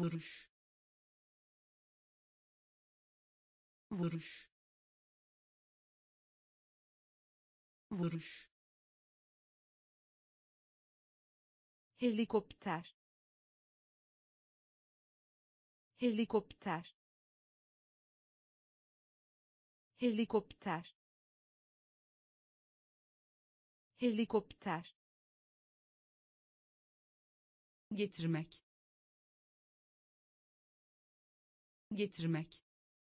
vuruş, vuruş, vuruş, helikopter, helikopter, helikopter, helikopter, getirmek, getirmek,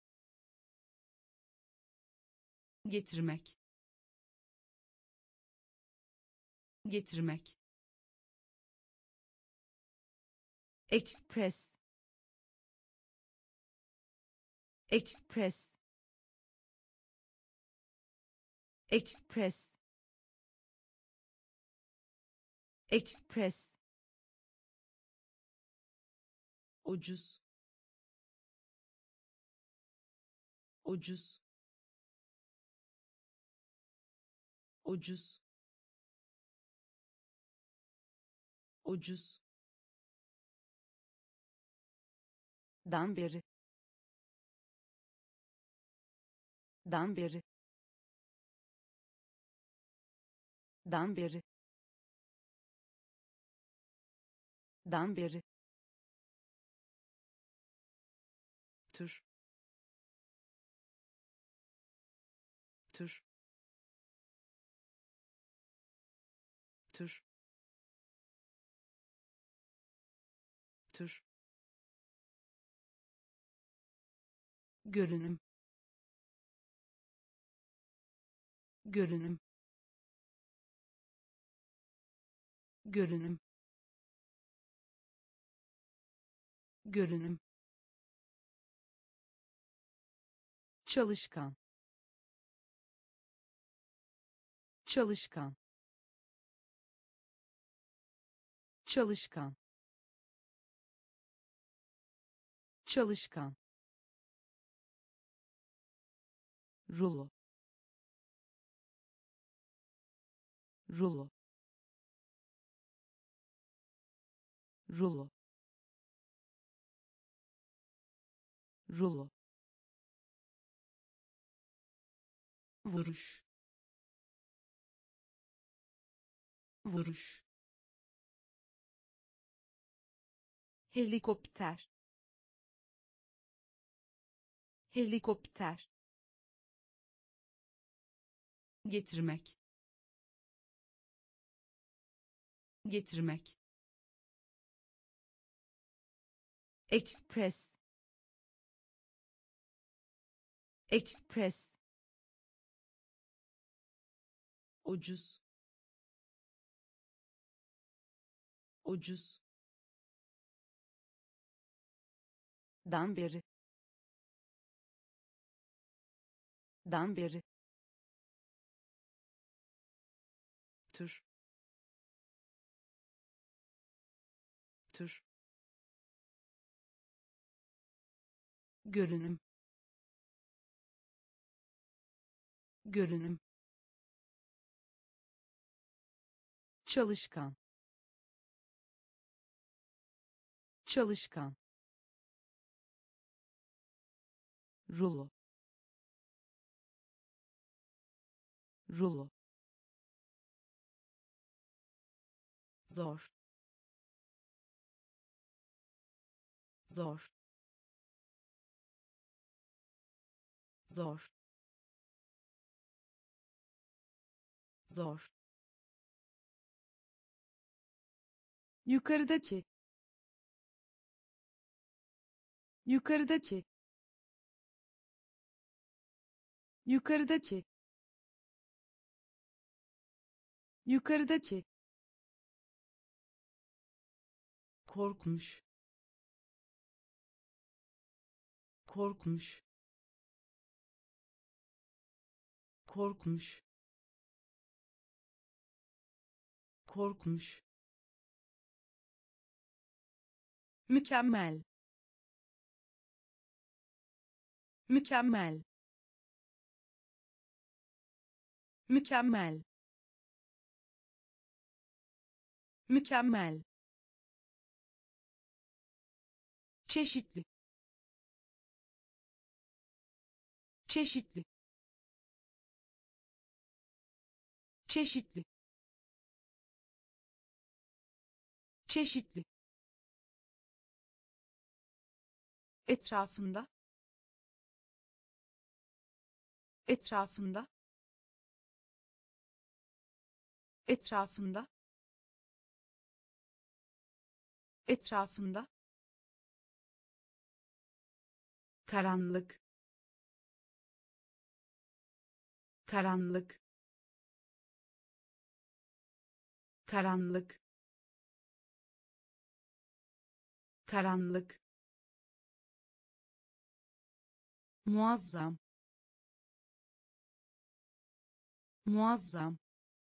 getirmek, getirmek, express, express, express, express, ucuz, ucuz, ucuz, ucuz, dan beri, dan beri, dan beri, dan beri, tür, tür, tür, tür, görünüm, görünüm, görünüm, görünüm, çalışkan, çalışkan, çalışkan, çalışkan, rulo, rulo, rulo, rulo, vuruş, vuruş, helikopter, helikopter, getirmek, getirmek, express, express, ucuz, ucuz, dan beri, dan beri, tür, tür, görünüm, görünüm, çalışkan, çalışkan, rulo, rulo, zor, zor, zor, zor, yukarıdaki, yukarıdaki, yukarıdaki, yukarıdaki, korkmuş, korkmuş, korkmuş, korkmuş, mükemmel, mükemmel, mükemmel, mükemmel, çeşitli çeşitli çeşitli çeşitli etrafında etrafında etrafında etrafında karanlık karanlık karanlık karanlık muazzam muazzam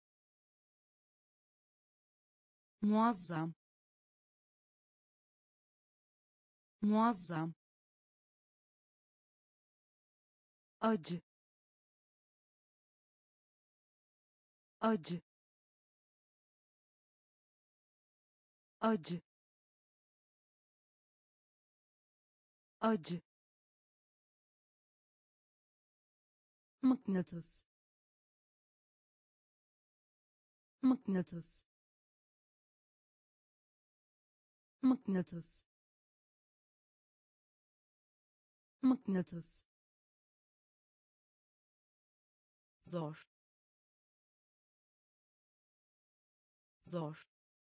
muazzam muazzam acı acı acı acı mıknatıs mıknatıs mıknatıs mıknatıs zor zor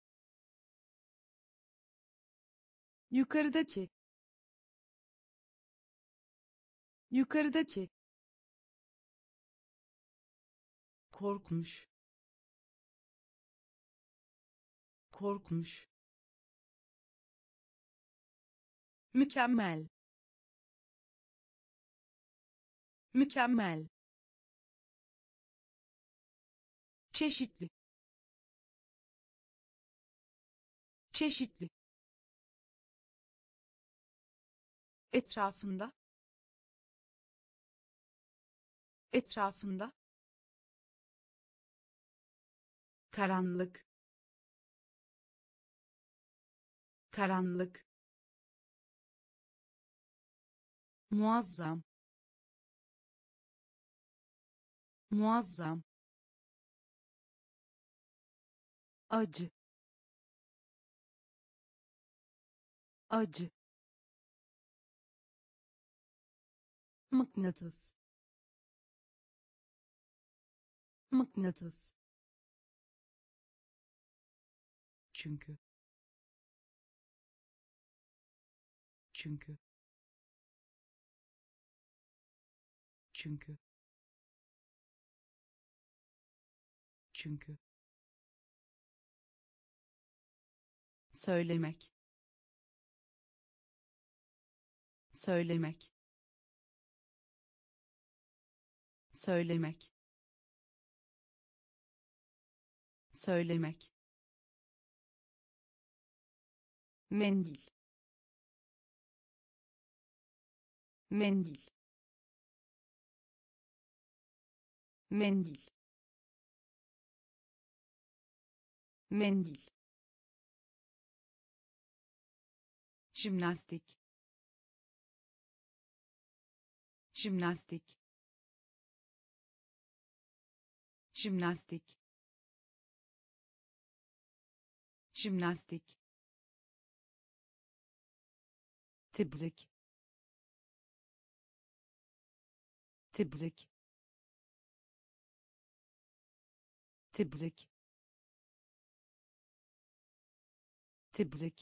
yukarıdaki yukarıdaki korkmuş korkmuş mükemmel mükemmel çeşitli çeşitli etrafında etrafında karanlık karanlık muazzam muazzam acı acı mıknatıs mıknatıs çünkü çünkü çünkü çünkü söylemek söylemek söylemek söylemek mendil mendil mendil mendil jimnastik jimnastik jimnastik jimnastik tebrik tebrik tebrik tebrik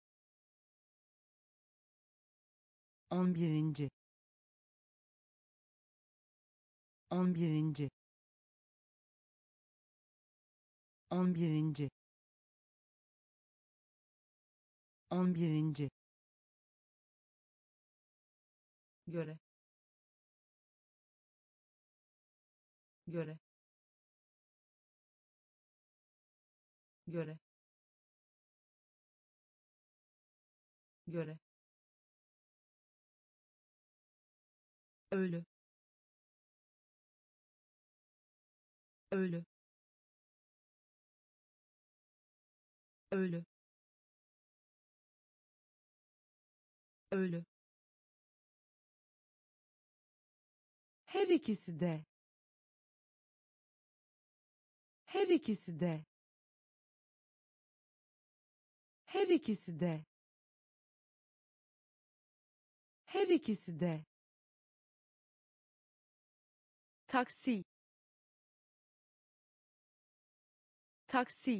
11. 11. 11. 11. göre göre göre göre ölü ölü ölü ölü, her ikisi de, her ikisi de, her ikisi de, her ikisi de, taksi, taksi,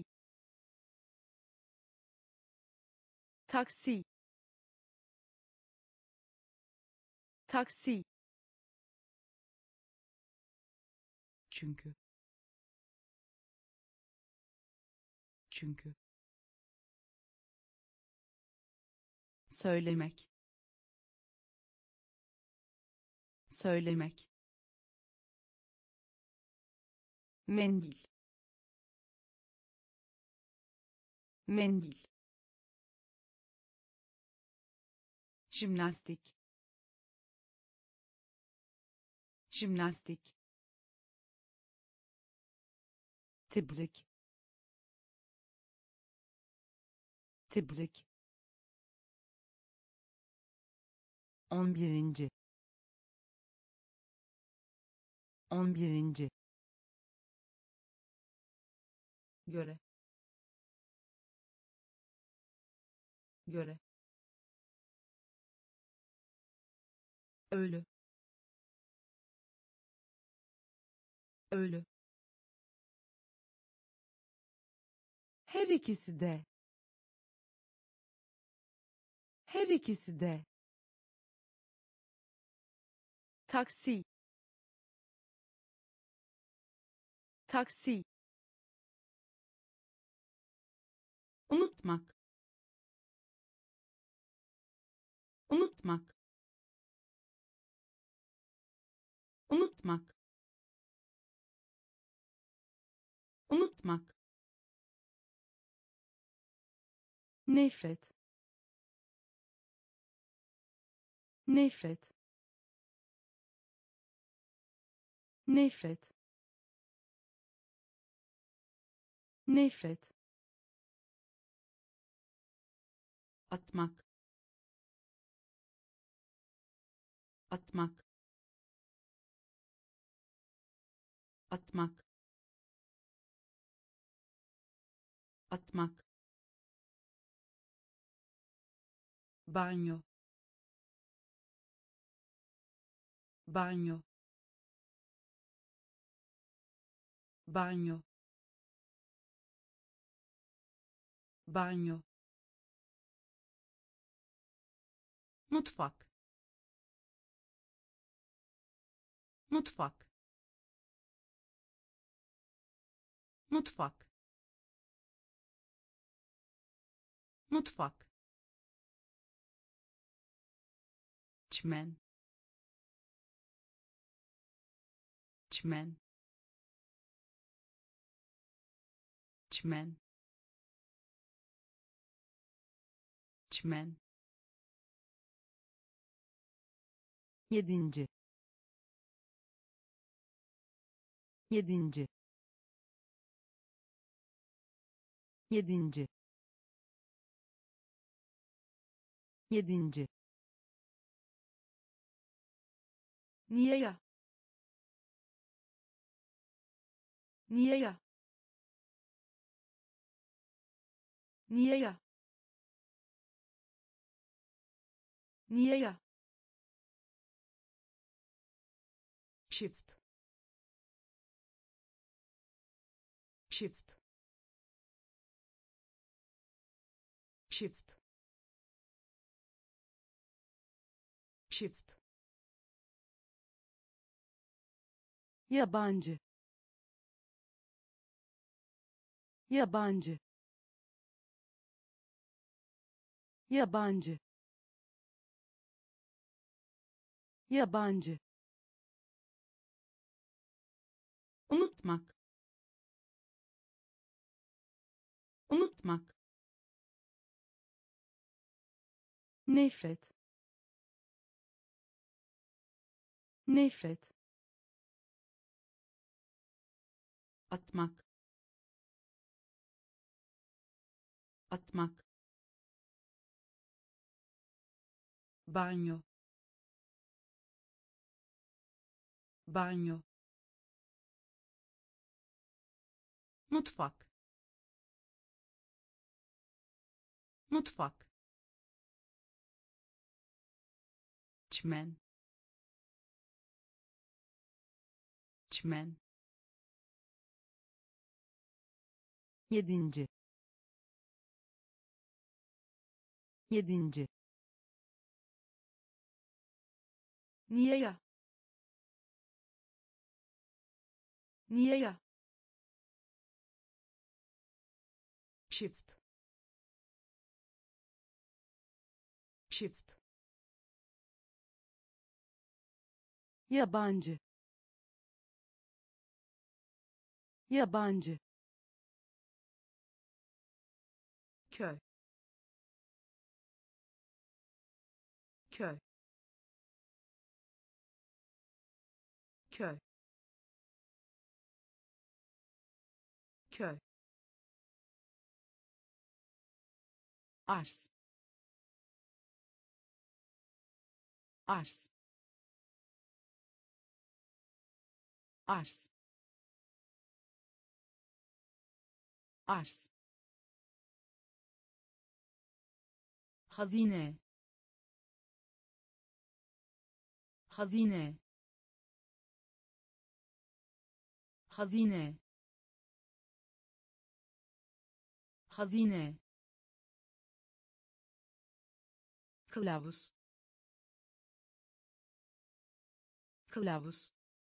taksi, taksi, çünkü, çünkü, söylemek, söylemek, mendil, mendil, jimnastik, jimnastik, tebrik, tebrik, 11. 11. göre, göre, ölü, ölü, Her ikisi de, her ikisi de, taksi, taksi, unutmak, unutmak, unutmak, unutmak, nefret, nefret, nefret, nefret, atmak, atmak, atmak, atmak, banyo, banyo, banyo, banyo, mutfak, mutfak, mutfak, mutfak, çimen, çimen, çimen, çimen, 7. 7. 7. 7. niye ya, niye ya, niye ya, niye ya, çift, çift, çift, çift, yabancı, yabancı, yabancı, yabancı, unutmak, unutmak, nefret, nefret, atmak, atmak, banyo, banyo, mutfak, mutfak, çmen, çmen, yedinci, yedinci, niye ya, niye ya, çift, çift, yabancı, yabancı, köy, köy, köy, köy, arz, arz, arz, arz, hazine, hazine, hazine, hazine, kılavuz, kılavuz,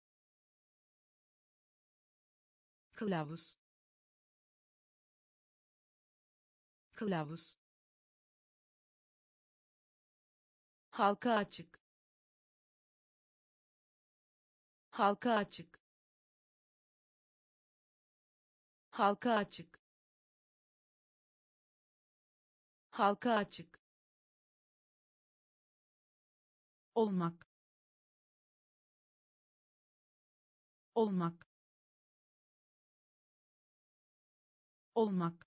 kılavuz, kılavuz, halka açık, halka açık, halka açık, halka açık, olmak, olmak, olmak,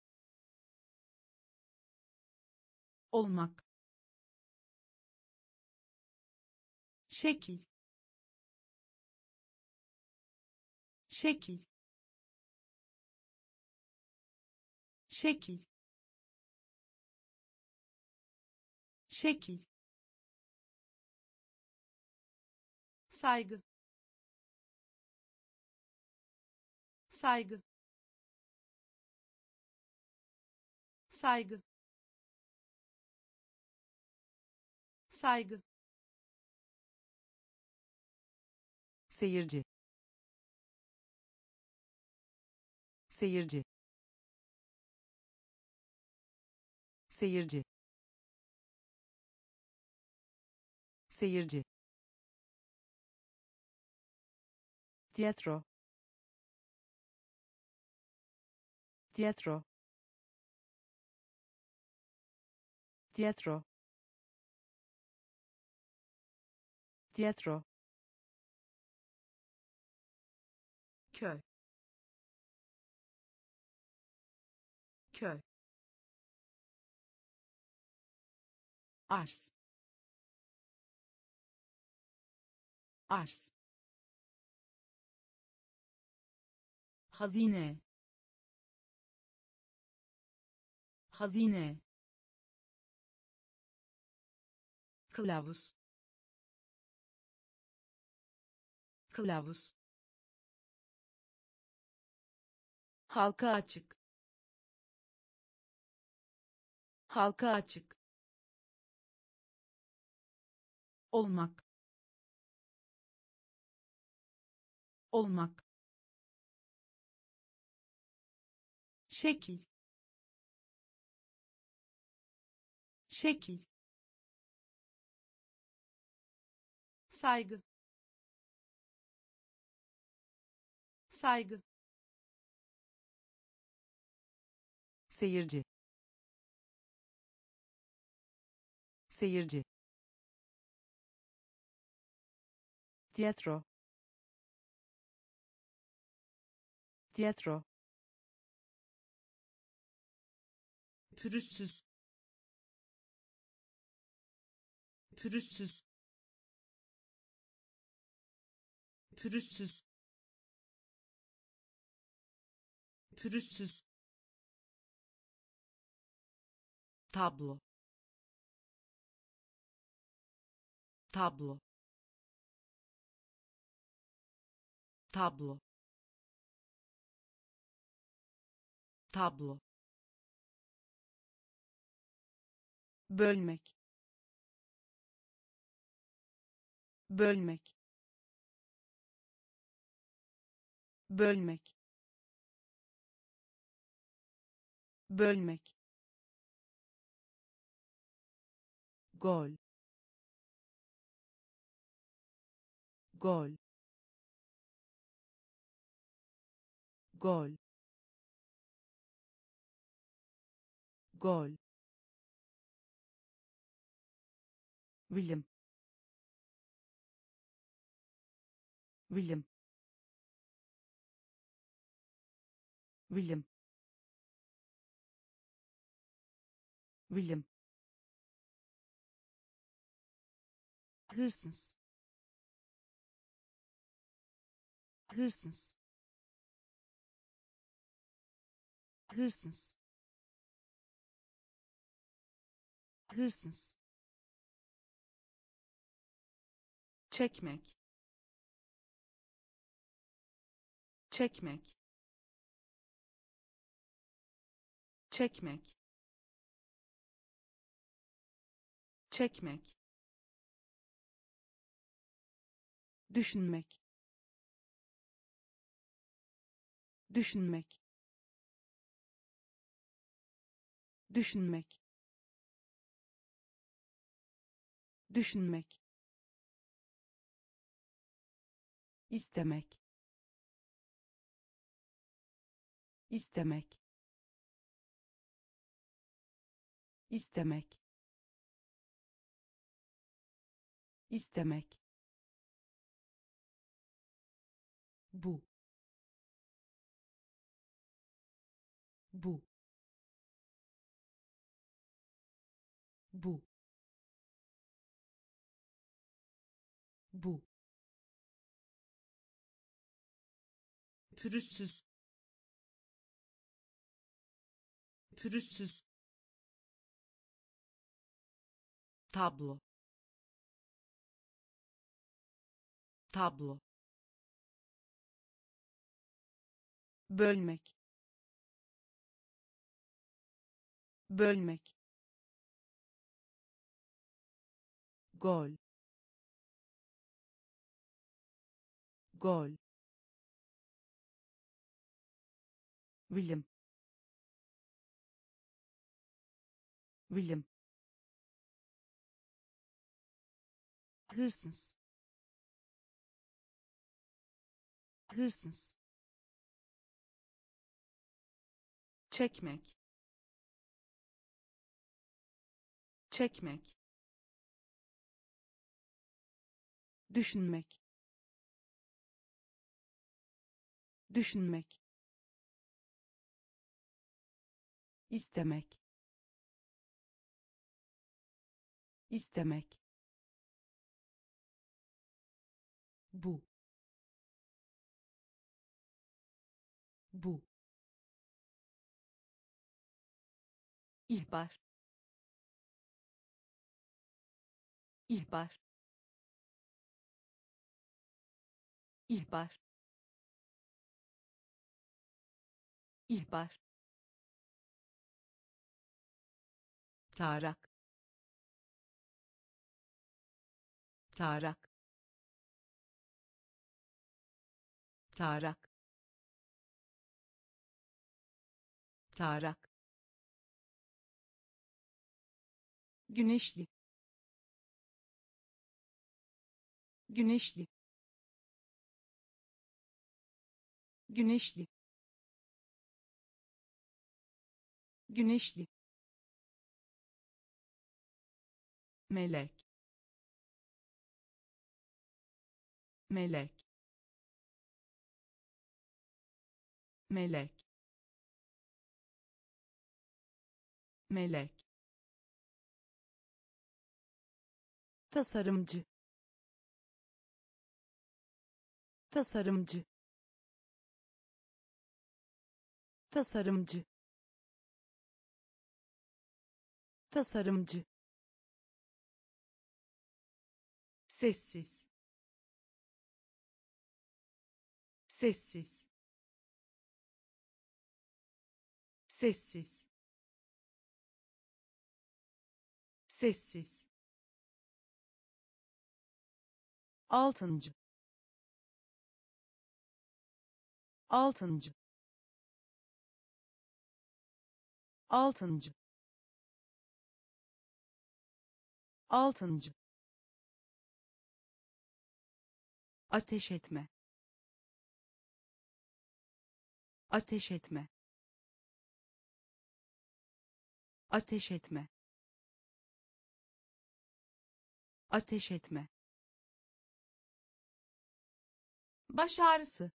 olmak, şekil, şekil, şekil, şekil, saygı, saygı, saygı, saygı, seyirci, seyirci, seyirci, seyirci, tiyatro, tiyatro, tiyatro, tiyatro, köy, köy, arz, arz, hazine, hazine, kılavuz, kılavuz, halka açık, halka açık, olmak, olmak, şekil, şekil, saygı, saygı, seyirci, seyirci, tiyatro, tiyatro, pürüzsüz, pürüzsüz, pürüzsüz, pürüzsüz, tablo, tablo, tablo, tablo, bölmek, bölmek, bölmek, bölmek, gol, gol, gol, gol, bilim, bilim, bilim, bilim, hırsız, hırsız, hırsız, hırsız, çekmek, çekmek, çekmek, çekmek, düşünmek, düşünmek, düşünmek, düşünmek, istemek, istemek, istemek, istemek, bu, bu, bu, bu, pürüzsüz, pürüzsüz, tablo, tablo, bölmek, bölmek, gol, gol, bilim, bilim, hırsız, hırsız, çekmek, çekmek, düşünmek, düşünmek, istemek, istemek, bu, bu, ihbar, ihbar, ihbar, ihbar, tarak, tarak, tarak, tarak, güneşli, güneşli, güneşli, güneşli, melek, melek, melek, melek, tasarımcı, tasarımcı, tasarımcı, tasarımcı, sessiz, sessiz, sessiz, sessiz, altıncı, altıncı, altıncı, altıncı, ateş etme, ateş etme, ateş etme, ateş etme, baş ağrısı,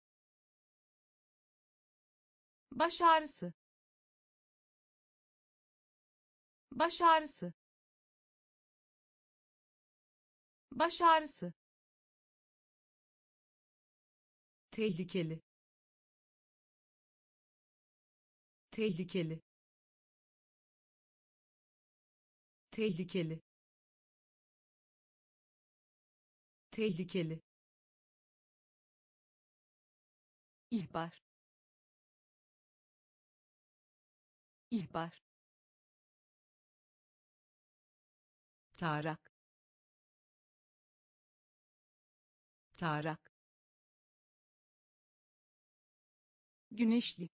baş ağrısı, baş ağrısı, baş ağrısı, tehlikeli, tehlikeli, tehlikeli, tehlikeli, ihbar, ihbar, tarak, tarak, güneşli,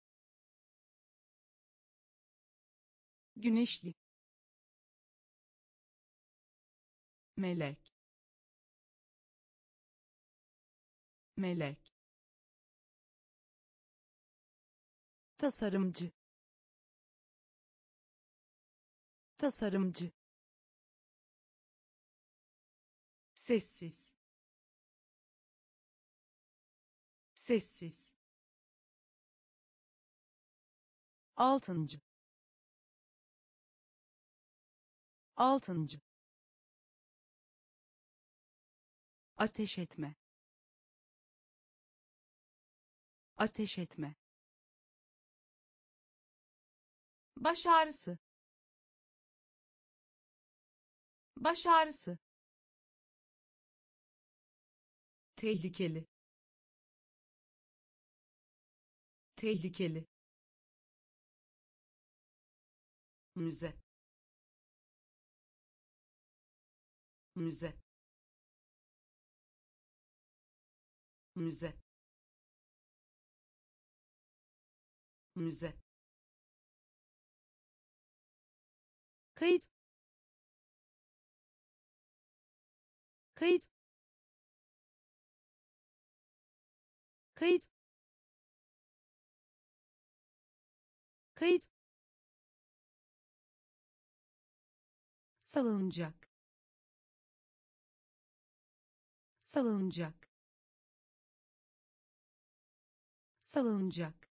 güneşli, melek, melek, tasarımcı, tasarımcı, sessiz, sessiz, altıncı, altıncı, ateş etme, ateş etme, baş ağrısı, baş ağrısı, tehlikeli, tehlikeli, müze, müze, müze, müze, kayıt, kayıt, kayıt, kayıt, salınacak, salınacak, salınacak,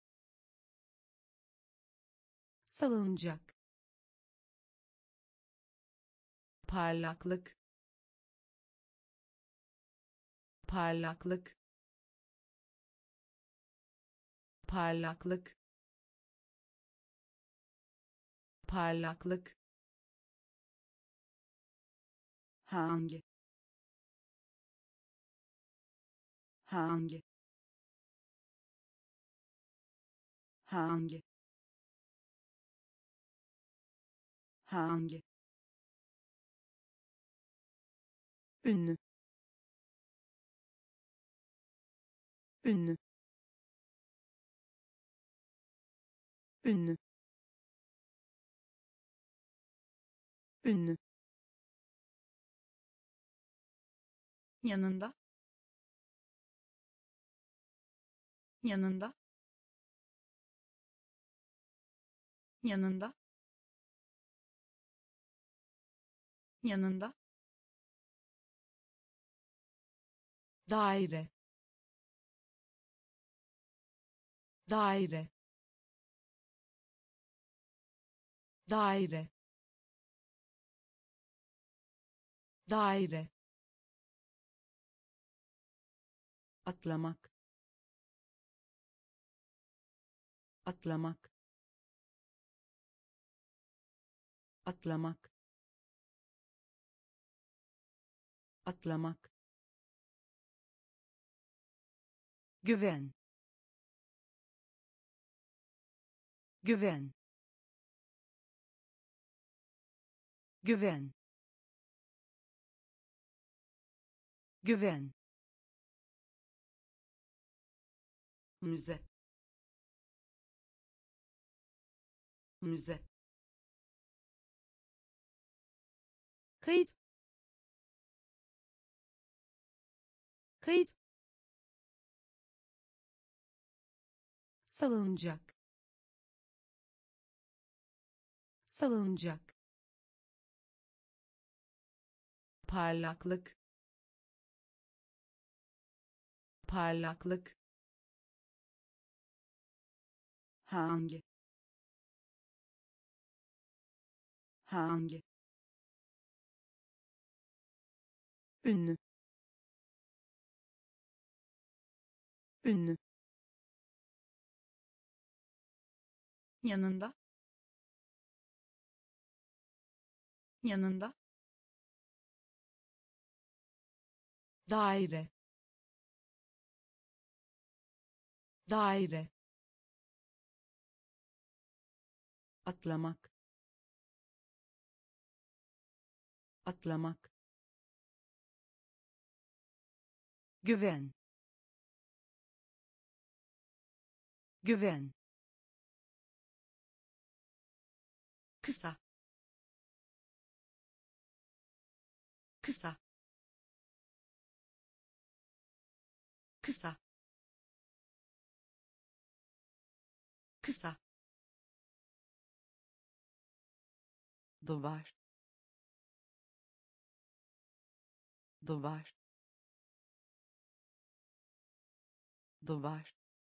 salınacak, parlaklık, parlaklık, parlaklık, parlaklık, hangi, hangi, hangi, hangi, ünlü, ünlü, ünlü, ünlü, yanında, yanında, yanında, yanında, daire, daire, daire, daire, atlamak, atlamak, atlamak, atlamak, güven, güven, güven, güven, müze, müze, kayıt, kayıt, salıncak, salıncak, parlaklık, parlaklık, hangi, hangi, ünlü, ünlü, yanında, yanında, daire, daire, atlamak, atlamak, güven, güven, kısa, kısa, kısa, kısa, duvar, duvar, duvar,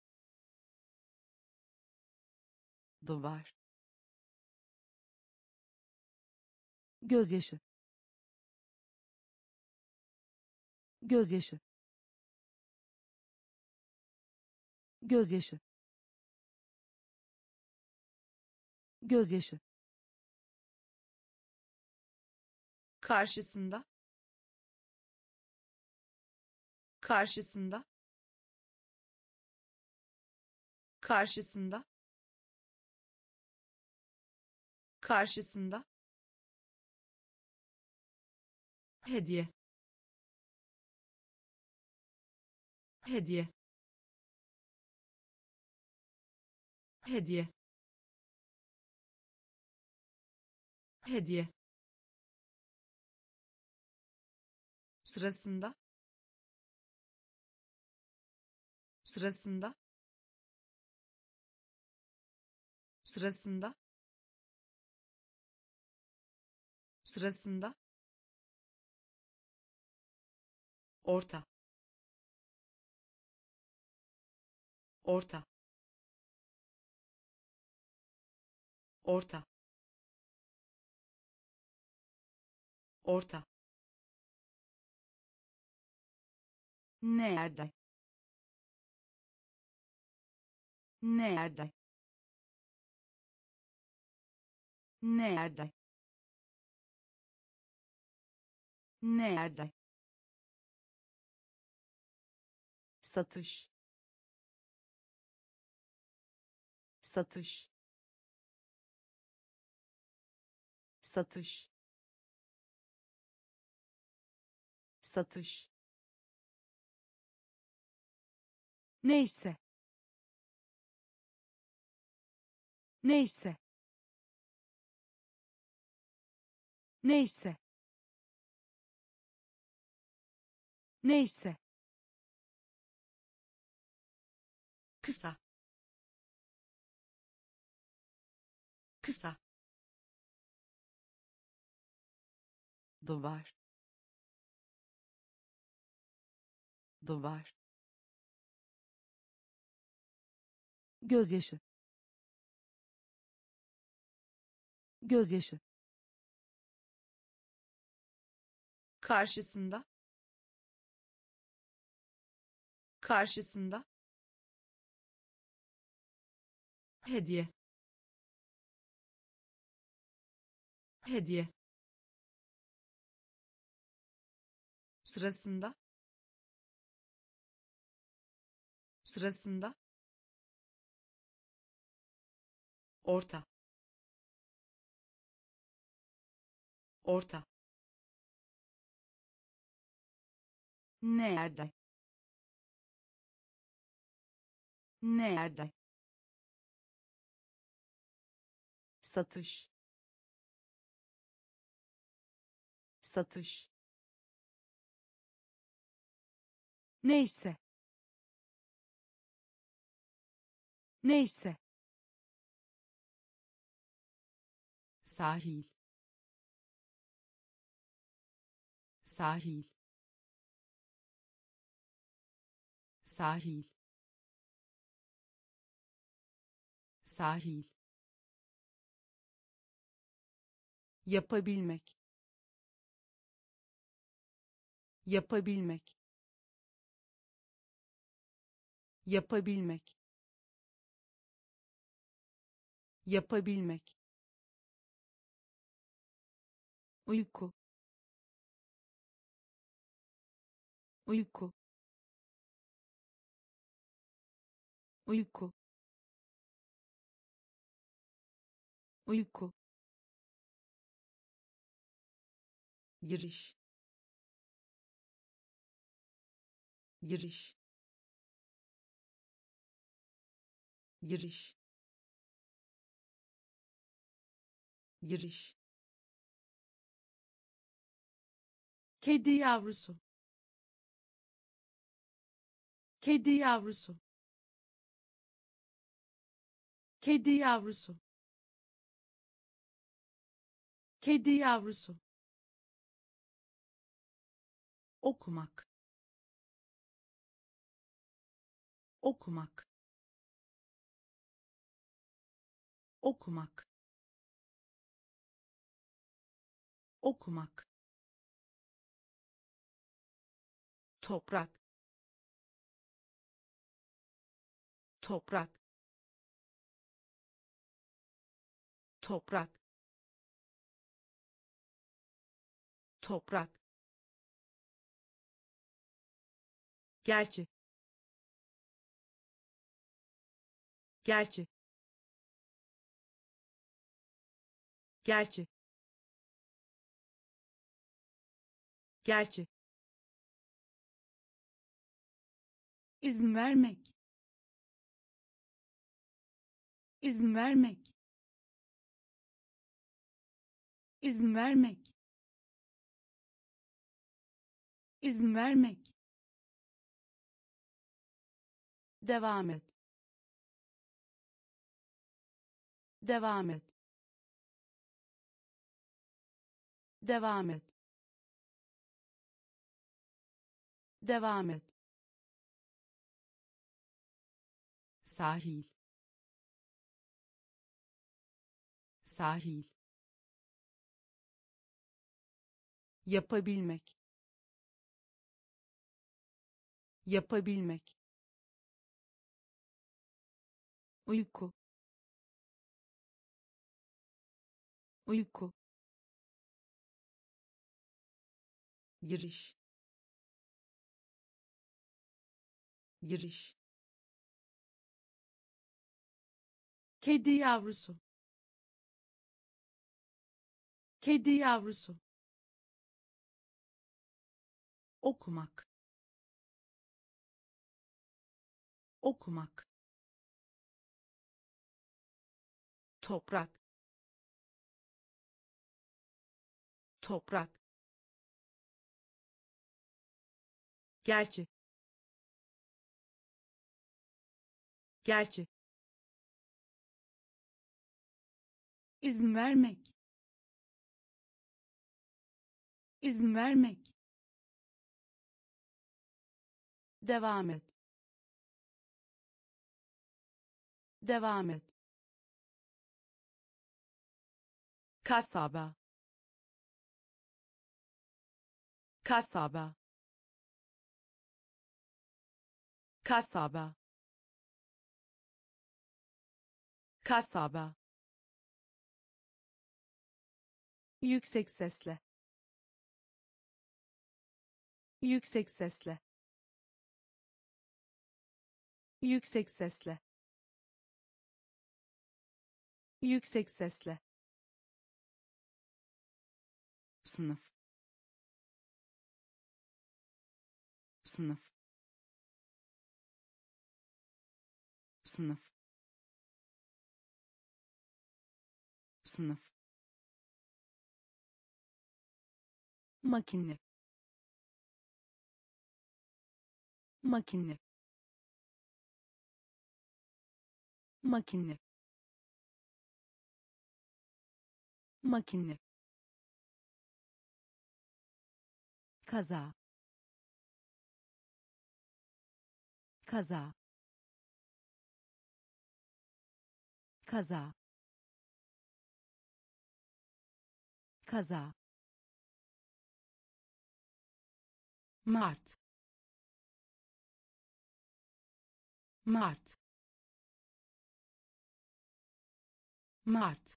duvar, gözyaşı, gözyaşı, gözyaşı, gözyaşı, karşısında, karşısında, karşısında, karşısında, hediye, hediye, hediye, hediye, sırasında, sırasında, sırasında, sırasında, orta, orta, orta, orta, nerede, nerede, nerede, nerede, satış, satış, satış, satış, neyse, neyse, neyse, neyse, kısa, kısa, duvar, duvar, gözyaşı, gözyaşı, karşısında karşısında hediye hediye sırasında sırasında orta, orta, nerede nerede satış satış neyse neyse sahil, sahil, sahil, sahil, yapabilmek yapabilmek yapabilmek yapabilmek uyku uyku uyku uyku giriş, giriş, giriş, giriş, kedi yavrusu kedi yavrusu kedi yavrusu kedi yavrusu okumak okumak okumak okumak toprak toprak toprak toprak gerçi gerçi gerçi gerçi izin vermek izin vermek izin vermek izin vermek devam et devam et devam et devam et sahil, sahil, yapabilmek yapabilmek uyku uyku giriş, giriş, kedi yavrusu kedi yavrusu okumak okumak toprak toprak gerçi gerçi izin vermek izin vermek devam et devam et kasaba kasaba, kasaba, kasaba, yüksek sesle, yüksek sesle, yüksek sesle, yüksek sesle, sınıf, sınıf, sınıf, sınıf, makine, makine, makine, makine, kaza, kaza, kaza, kaza, Mart, Mart, Mart,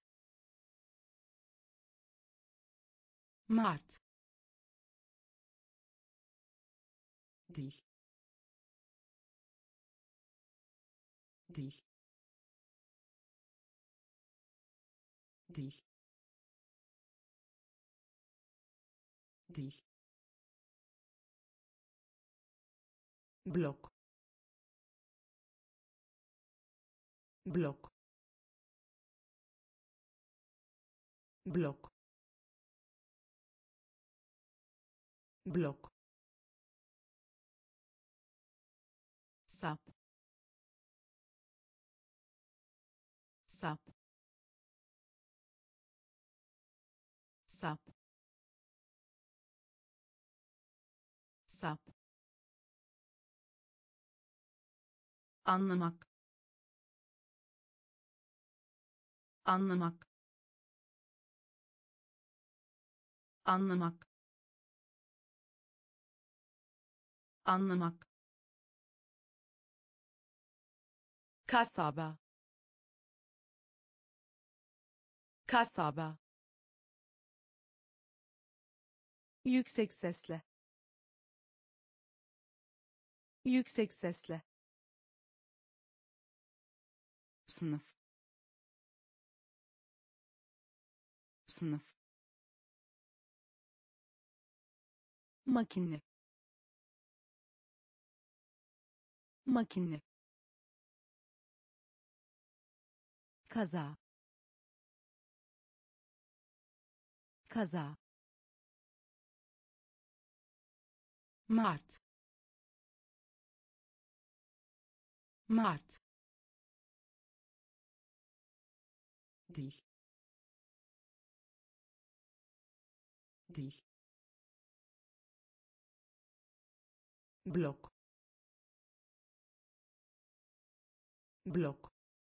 Mart, dil, dil, dil, dil, blok, blok, blok, blok, sap, sap, sap, sap, anlamak, anlamak, anlamak, anlamak, kasaba, kasaba, yüksek sesle, yüksek sesle, sınıf, sınıf, makine, makine, kaza, kaza, Mart, Mart, dil, dil, blok, blok,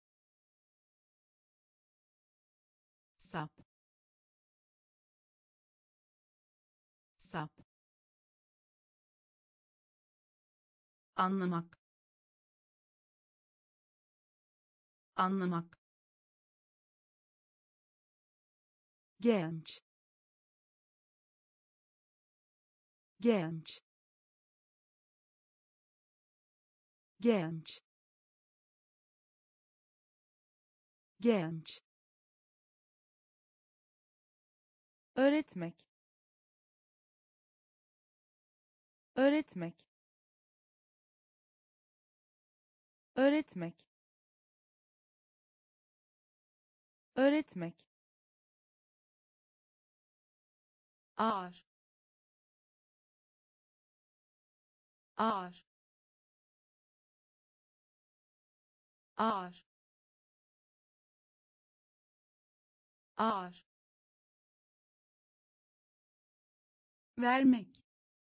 sap, sap, anlamak, anlamak, genç, genç, genç, genç, öğretmek, öğretmek, öğretmek, öğretmek, ağır, ağır, ağır, ağır, vermek,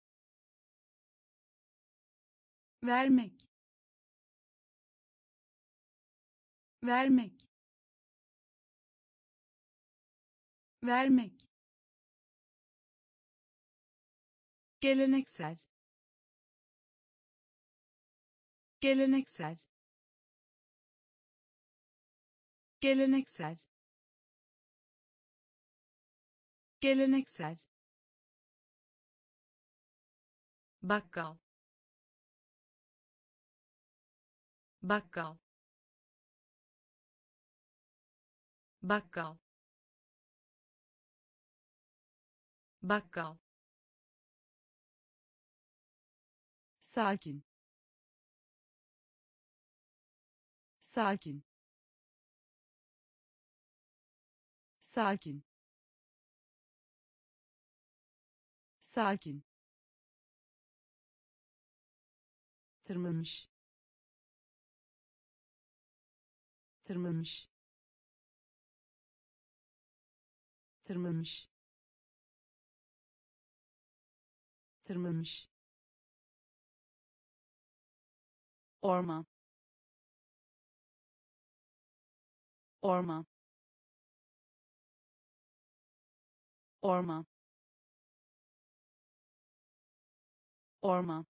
vermek, vermek, vermek, geleneksel, geleneksel, geleneksel, geleneksel, bakkal, bakkal, bakkal, bakkal, sakin, sakin, sakin, sakin, tırmanmış, tırmanmış, tırmanmış, tırmanmış, orman, orman, orman, orman,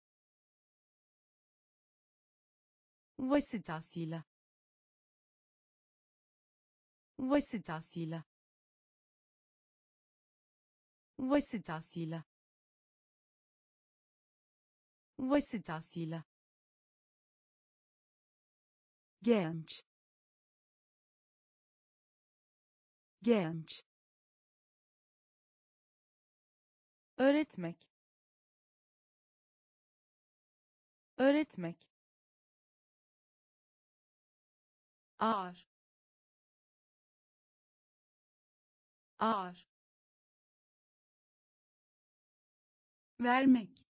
vasıtasıyla, vasıtasıyla, vasıtasıyla, vasıtasıyla, genç, genç, öğretmek, öğretmek, ağır, ağır, vermek,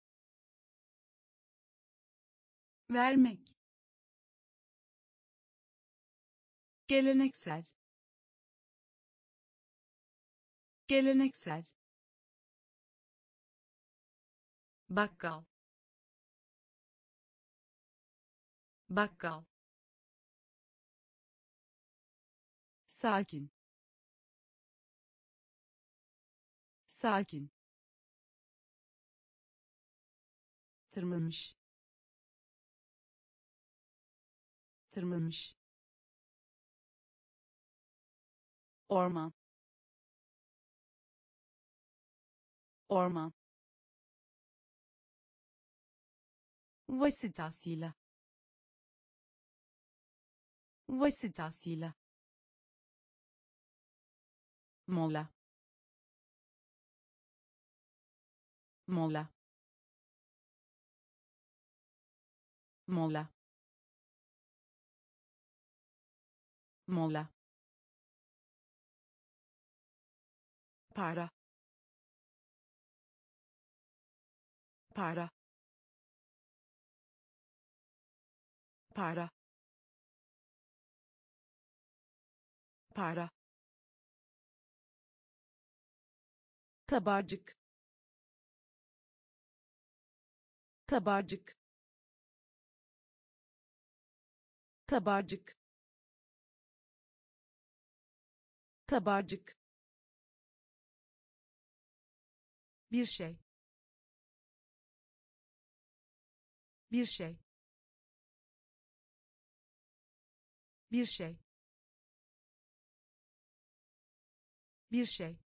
vermek, geleneksel, geleneksel, bakkal, bakkal, sakin, sakin, tırmanmış, tırmanmış, orman, orman, vasıtasıyla, vasıtasıyla, mola, mola, mola, mola, para, para, para, para, kabarcık, kabarcık, kabarcık, kabarcık, bir şey, bir şey, bir şey, bir şey,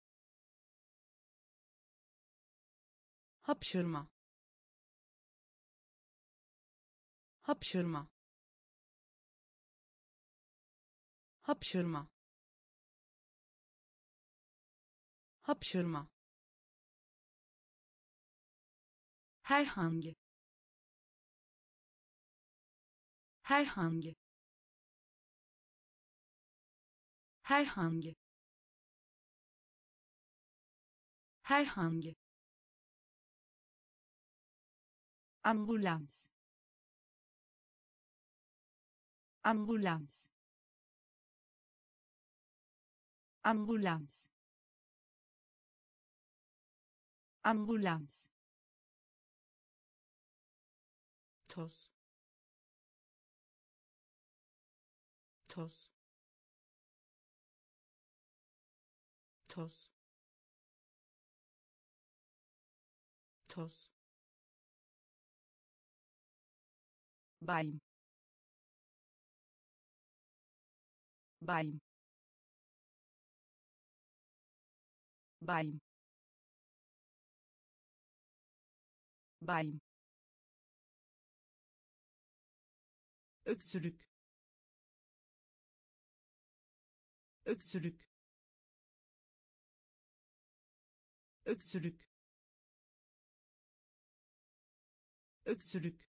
hapşırma, hapşırma, hapşırma, hapşırma, herhangi, herhangi, herhangi, herhangi, ambulans, ambulans, ambulans, ambulans, toz, toz, toz, toz, bayım, bayım, bayım, bayım, öksürük, öksürük, öksürük, öksürük,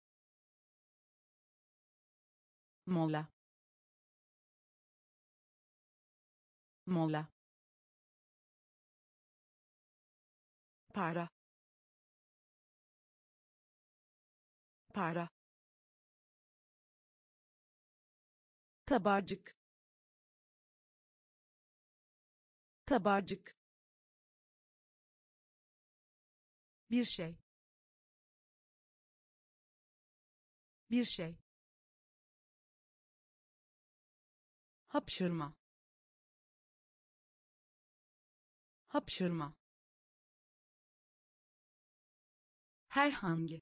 mola, mola, para, para, kabarcık, kabarcık, bir şey, bir şey, hapşırma, hapşırma, herhangi,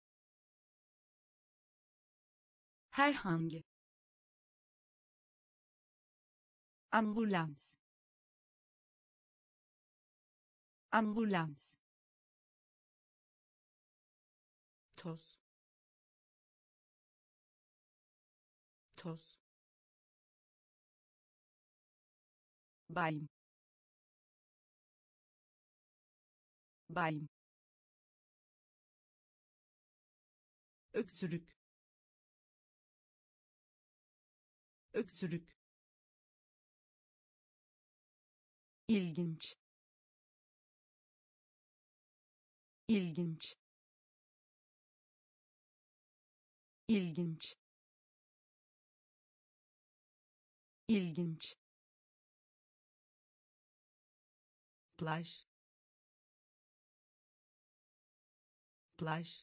herhangi, ambulans, ambulans, toz, toz, bayım, bayım, öksürük, öksürük, ilginç, ilginç, ilginç, ilginç, plaj, plaj,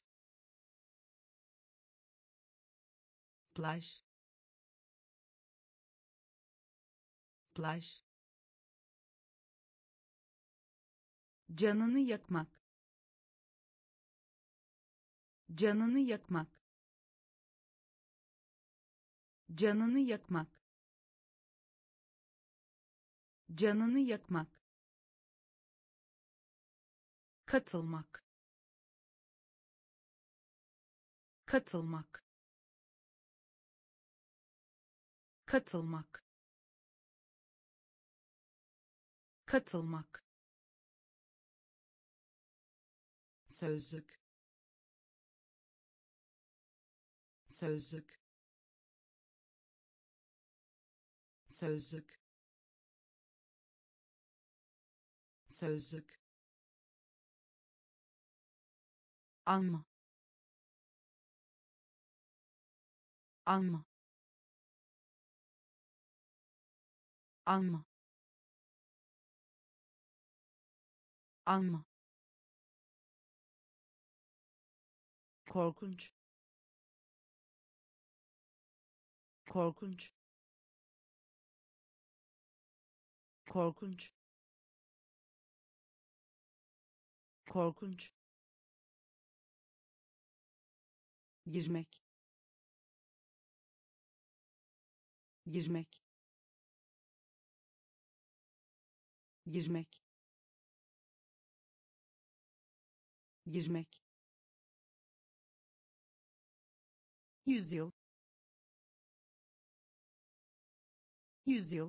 plaj, plaj, canını yakmak, canını yakmak, canını yakmak, canını yakmak, katılmak, katılmak, katılmak, katılmak, sözlük, sözlük, sözlük, sözlük, alma, alma, alma, alma, korkunç, korkunç, korkunç, korkunç, girmek, girmek, girmek, girmek, yüzyıl, yüzyıl,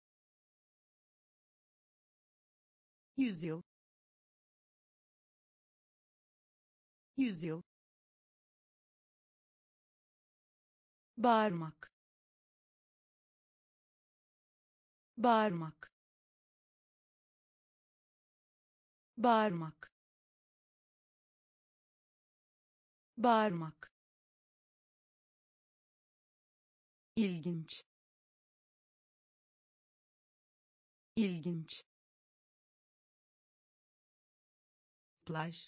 yüzyıl, yüzyıl, bağırmak, bağırmak, bağırmak, bağırmak, ilginç, ilginç, plaj,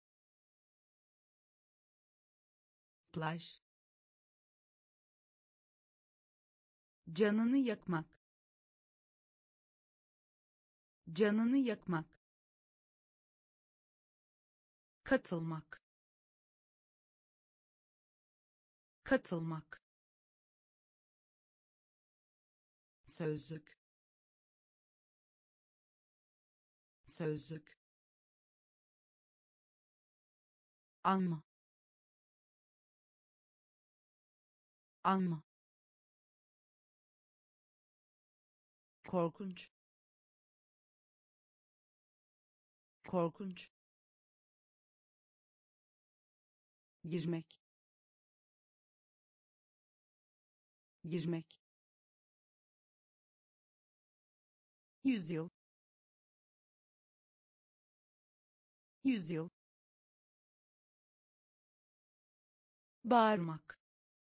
plaj, canını yakmak, canını yakmak, katılmak, katılmak, sözlük, sözlük, alma, alma, korkunç, korkunç, girmek, girmek, yüzyıl, yüzyıl, bağırmak,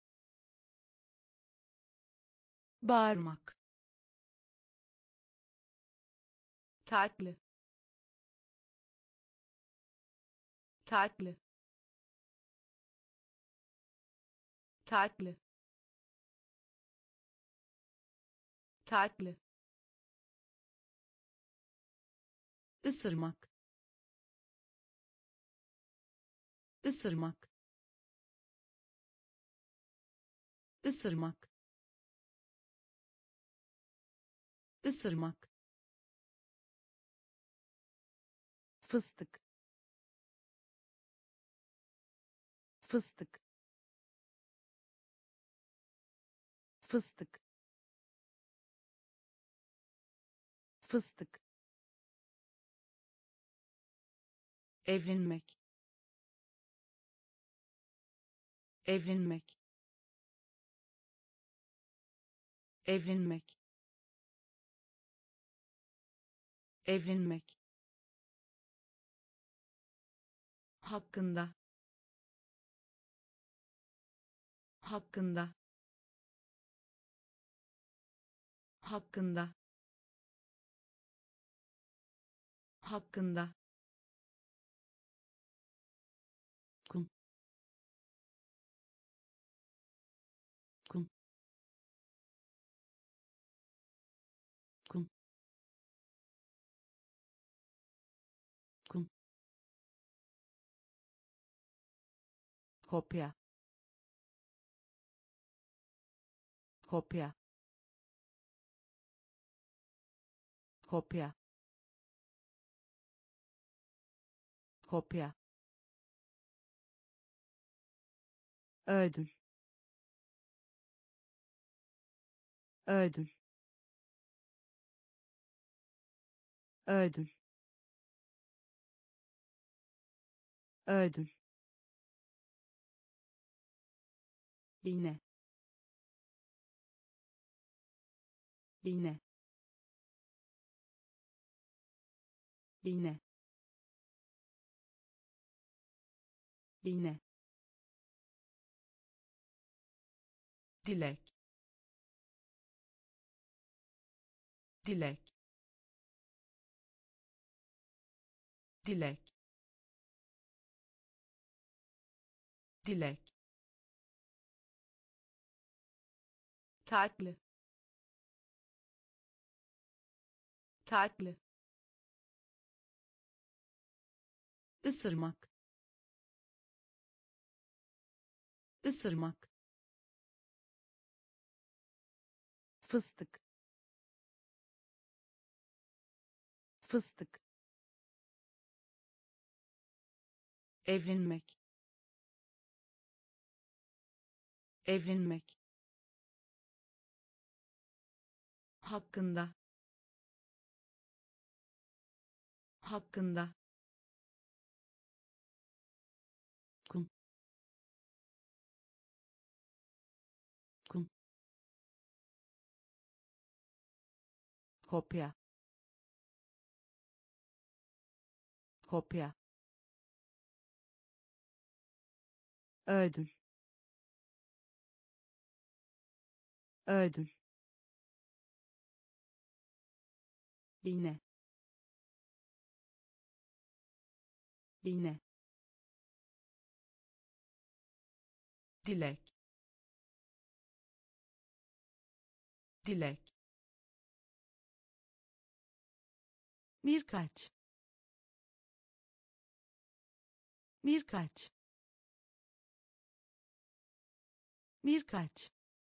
bağırmak, tatlı, tatlı, tatlı, tatlı, ısırmak, ısırmak, ısırmak, ısırmak, fıstık, fıstık, fıstık, fıstık, evlenmek, evlenmek, evlenmek, evlenmek, hakkında, hakkında, hakkında, hakkında, kum, kum, kum, kum, kopya, kopya, kopya, kopya, ödül, ödül, ödül, ödül, iğne, iğne, iğne, iğne, dilek, dilek, dilek, dilek, tatlı, tatlı, ısırmak, ısırmak, fıstık, fıstık, evlenmek, evlenmek, hakkında, hakkında, kum, kum, kopya, kopya, ödül, ödül, iğne, iğne, dilek, dilek, birkaç, birkaç birkaç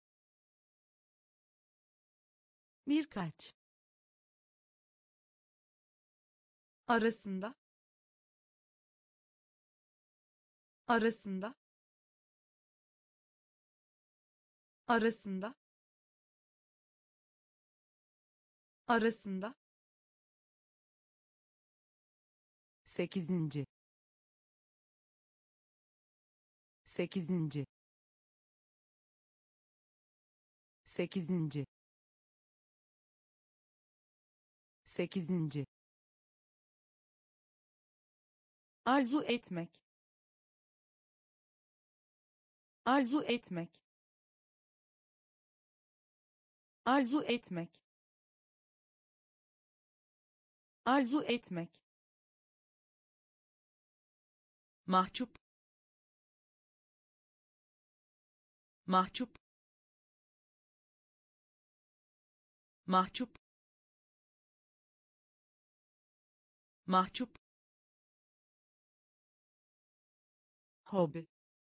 birkaç arasında arasında arasında arasında sekizinci sekizinci sekizinci sekizinci arzu etmek arzu etmek arzu etmek arzu etmek mahcup mahcup mahcup mahcup hobi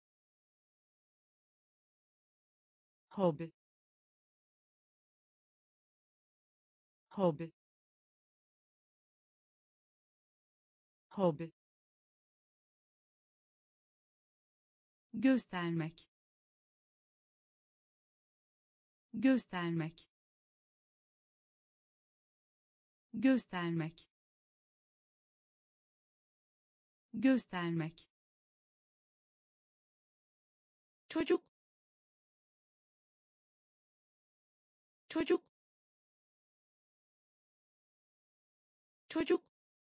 hobi hobi hobi göstermek göstermek göstermek göstermek çocuk çocuk çocuk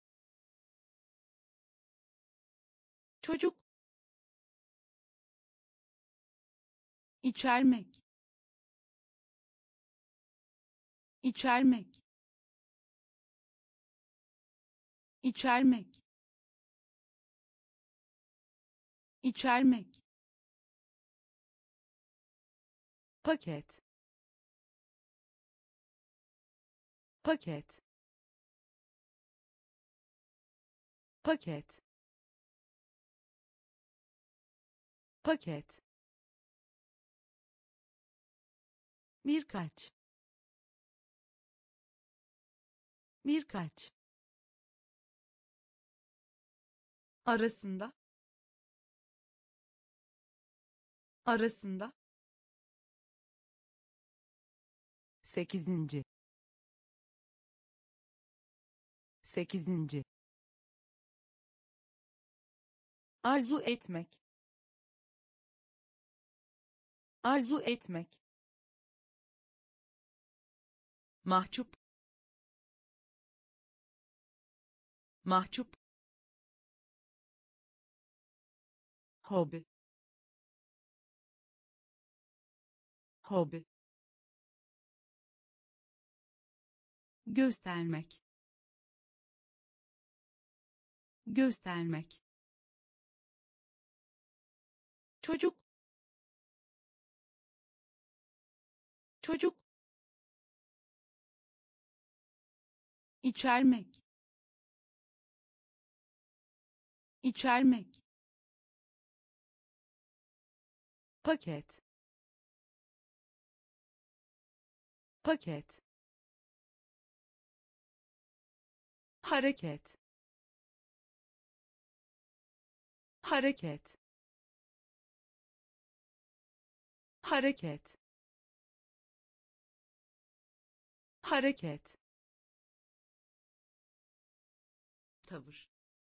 çocuk içermek içermek içermek içermek paket paket paket paket birkaç birkaç arasında arasında sekizinci sekizinci arzu etmek arzu etmek mahcup mahcup hobi hobi göstermek göstermek çocuk çocuk içermek içermek paket paket hareket hareket hareket hareket tavır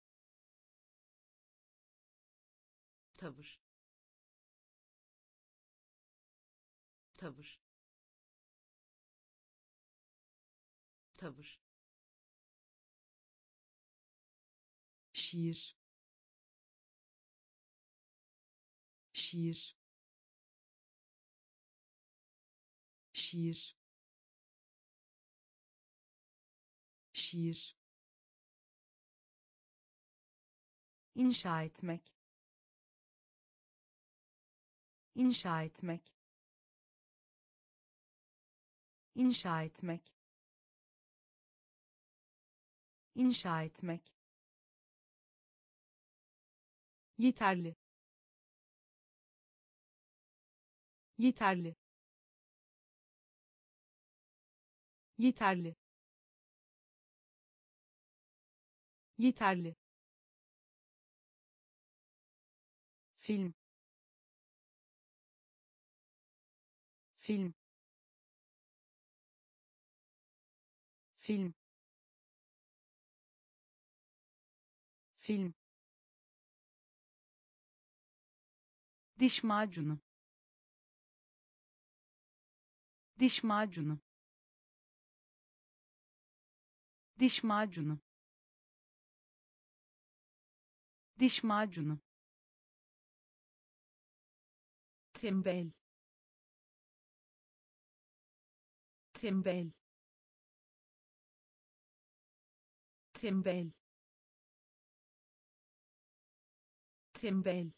tavır tavır tavır şiir şiir şiir şiir inşa etmek inşa etmek inşa etmek inşa etmek yeterli, yeterli, yeterli, yeterli, film, film, film, film, diş macunu, diş macunu, diş macunu, diş macunu, tembel, tembel, tembel, tembel,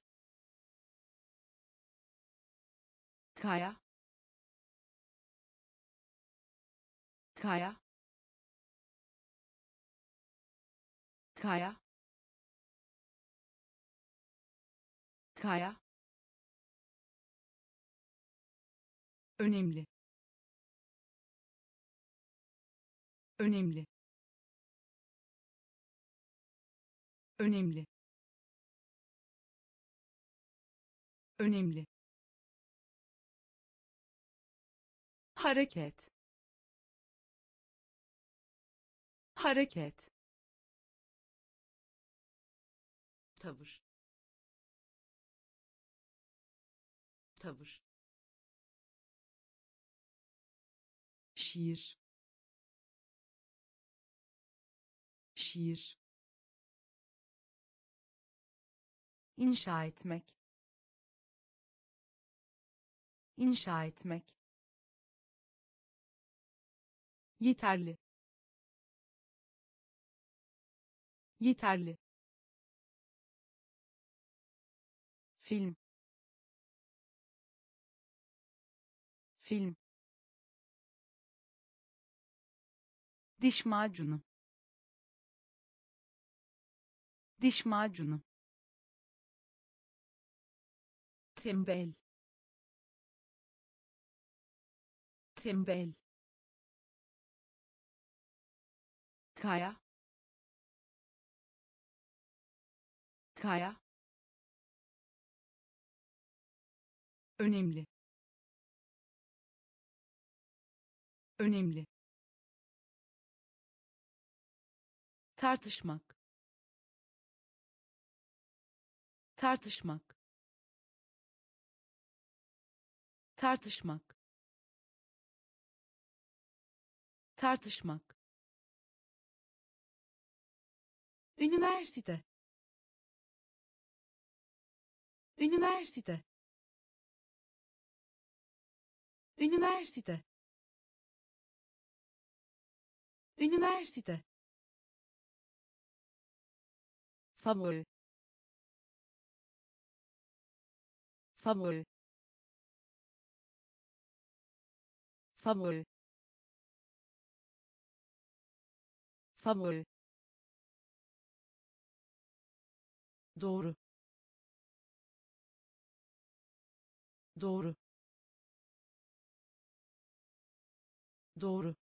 kaya, kaya, kaya, kaya, önemli, önemli, önemli, önemli, hareket, hareket, tavır, tavır, şiir, şiir, inşa etmek, inşa etmek, yeterli, yeterli, film, film, diş macunu, diş macunu, tembel, tembel, kaya, kaya, önemli, önemli, tartışmak, tartışmak, tartışmak, tartışmak, üniversite, üniversite, üniversite, üniversite, favori, favori, favori, favori, doğru, doğru, doğru,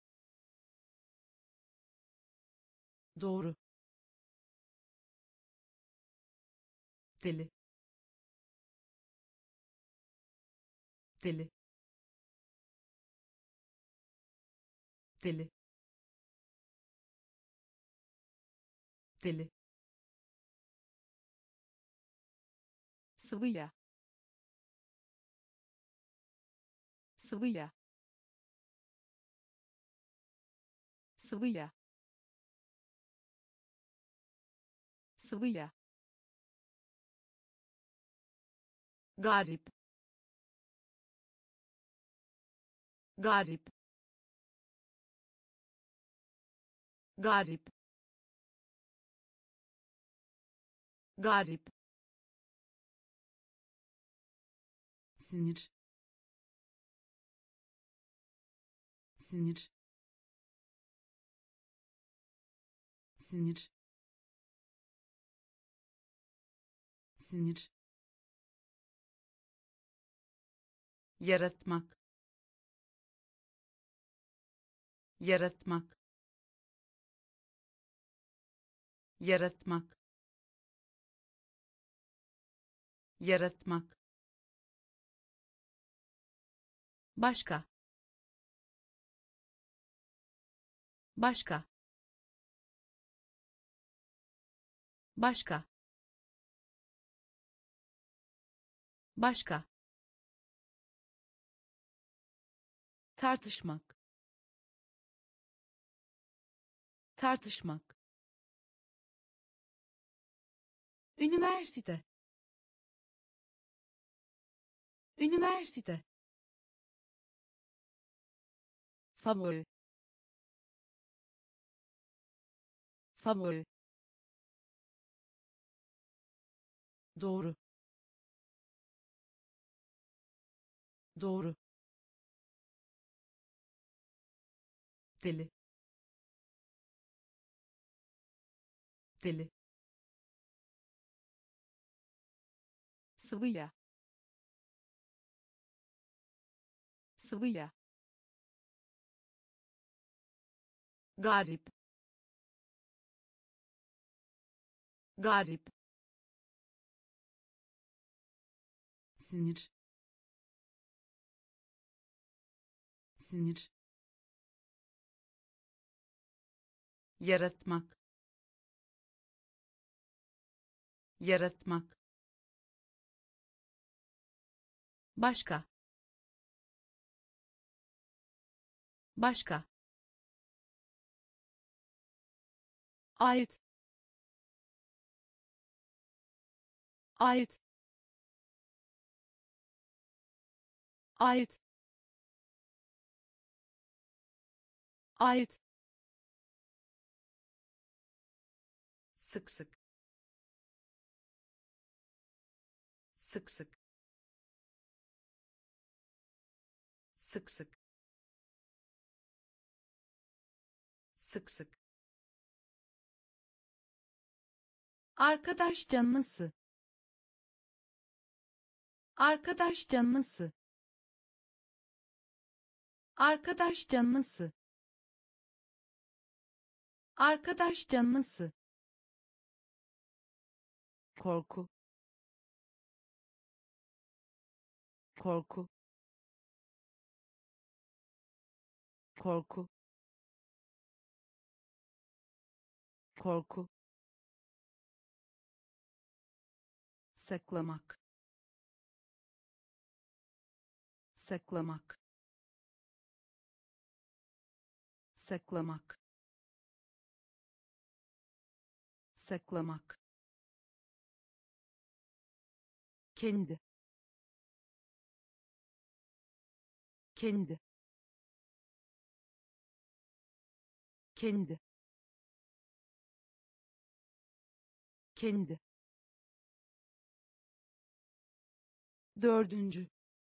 doğru, deli, deli, deli, deli, sıvı yağ, sıvı yağ, sıvı yağ, sıvı yağ, garip, garip, garip, garip, sinir, sinir, sinir, sinir, yaratmak, yaratmak, yaratmak, yaratmak, başka, başka, başka, başka, tartışmak, tartışmak, üniversite, üniversite, favori, favori, doğru, doğru, deli, deli, sıvıya, sıvıya, garip, garip, sinir, sinir, yaratmak, yaratmak, başka, başka, ait, ait, ait, ait, sık sık, sık sık, sık sık, sık sık, arkadaş canlısı, arkadaş canlısı, arkadaş canlısı, arkadaş canlısı, korku, korku, korku, korku, saklamak, saklamak, saklamak, saklamak, kendi, kendi, kendi, kendi, dördüncü,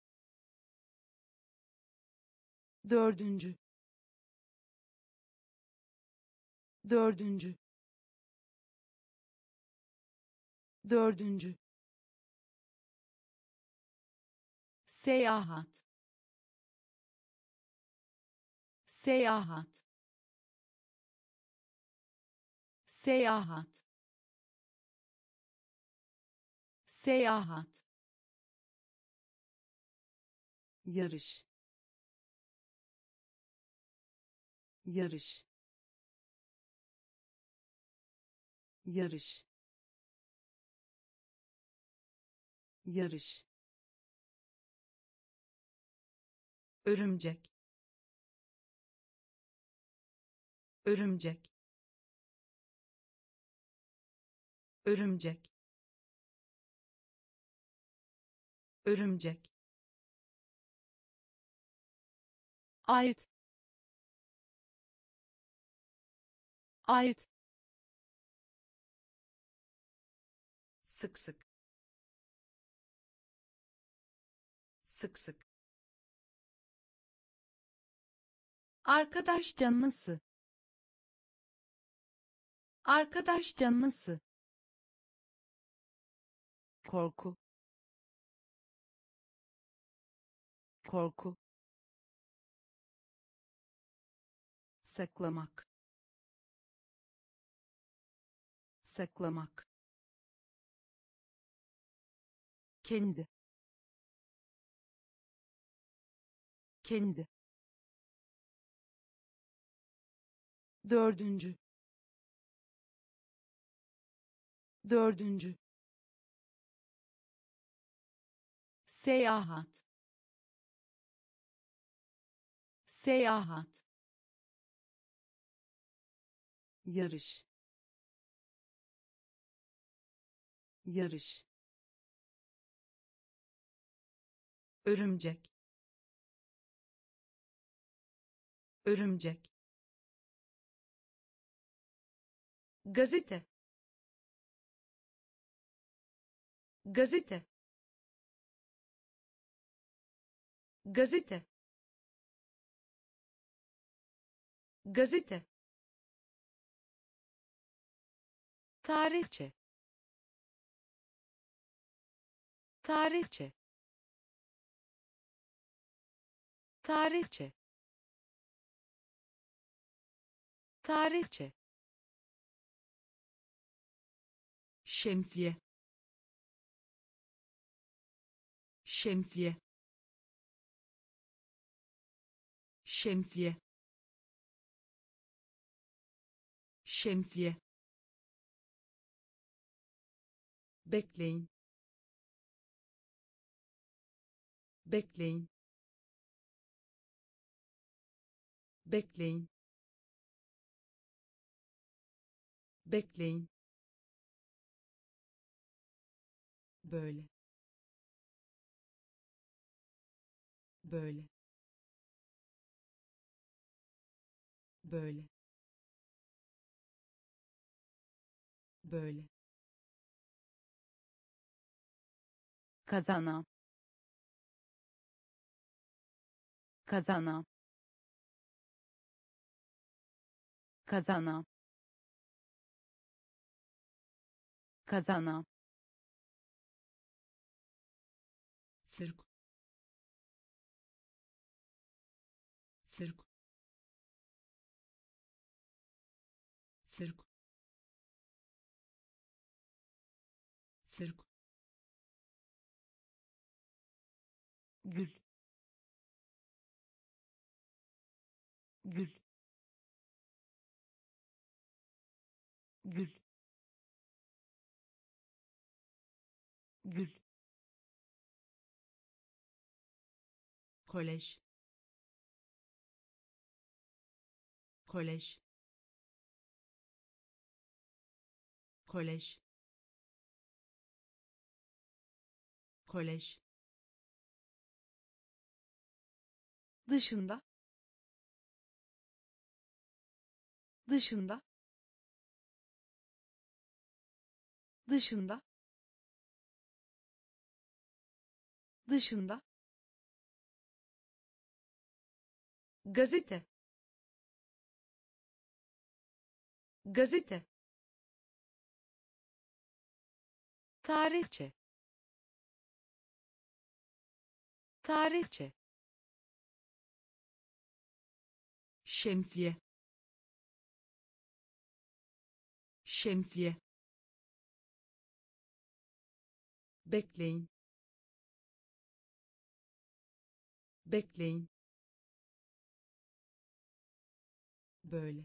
dördüncü, dördüncü, dördüncü, seyahat, seyahat, seyahat, seyahat, yarış, yarış, yarış, yarış, örümcek, örümcek, örümcek, örümcek, ait, ait, sık sık, sık sık, arkadaş canlısı, arkadaş canlısı, korku korku saklamak saklamak kendi kendi dördüncü dördüncü seyahat seyahat yarış yarış örümcek örümcek gazete gazete gazete gazete tarihçe tarihçe tarihçe tarihçe şemsiye şemsiye şemsiye şemsiye bekleyin bekleyin bekleyin bekleyin böyle böyle böyle böyle kazanan kazanan kazanan kazanan sirk sirk sirk sirk gül gül gül gül kolej kolej kolej kolej dışında dışında dışında dışında gazete gazete tarihçe tarihçe şemsiye şemsiye bekleyin bekleyin böyle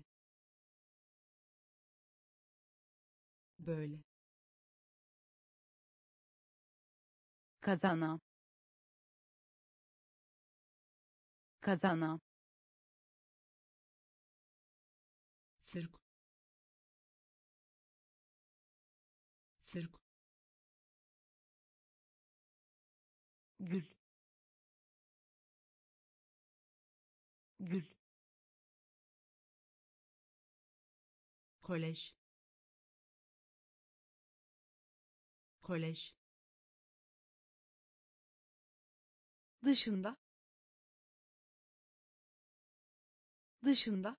böyle kazanan kazanan sirk sirk gül gül kolej kolej dışında dışında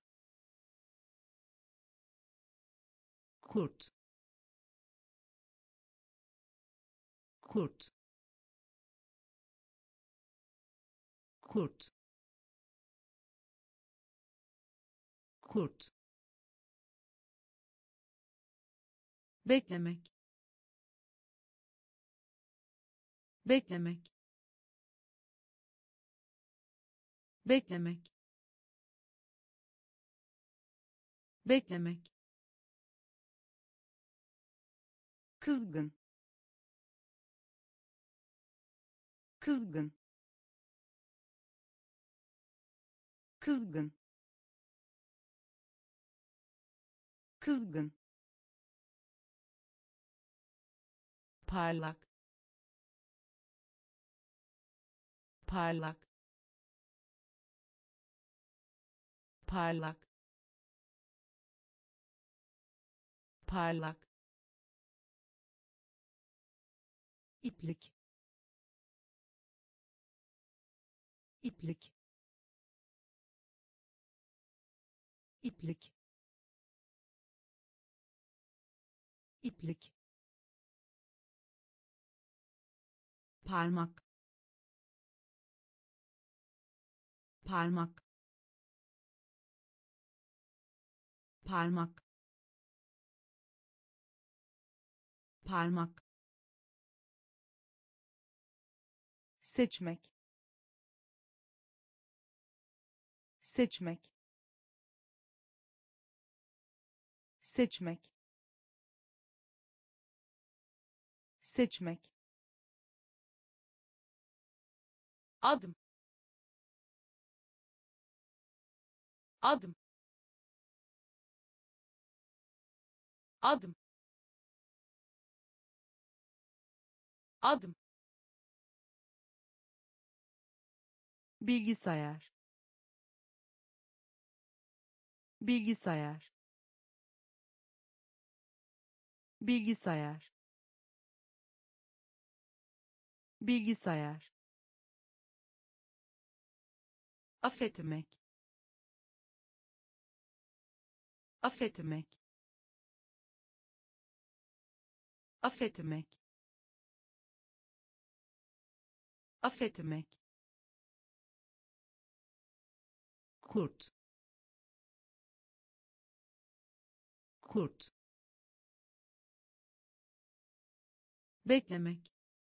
kurt kurt, kurt, kurt, beklemek, beklemek, beklemek, beklemek, kızgın, kızgın, kızgın, kızgın, parlak, parlak, parlak, parlak, iplik, iplik, iplik, iplik, parmak, parmak, parmak, parmak, seçmek, seçmek, seçmek, seçmek, adım, adım, adım, adım, bilgisayar, bilgisayar, bilgisayar, bilgisayar, affetmek, affetmek, affetmek, affetmek, kurt, kurt, beklemek,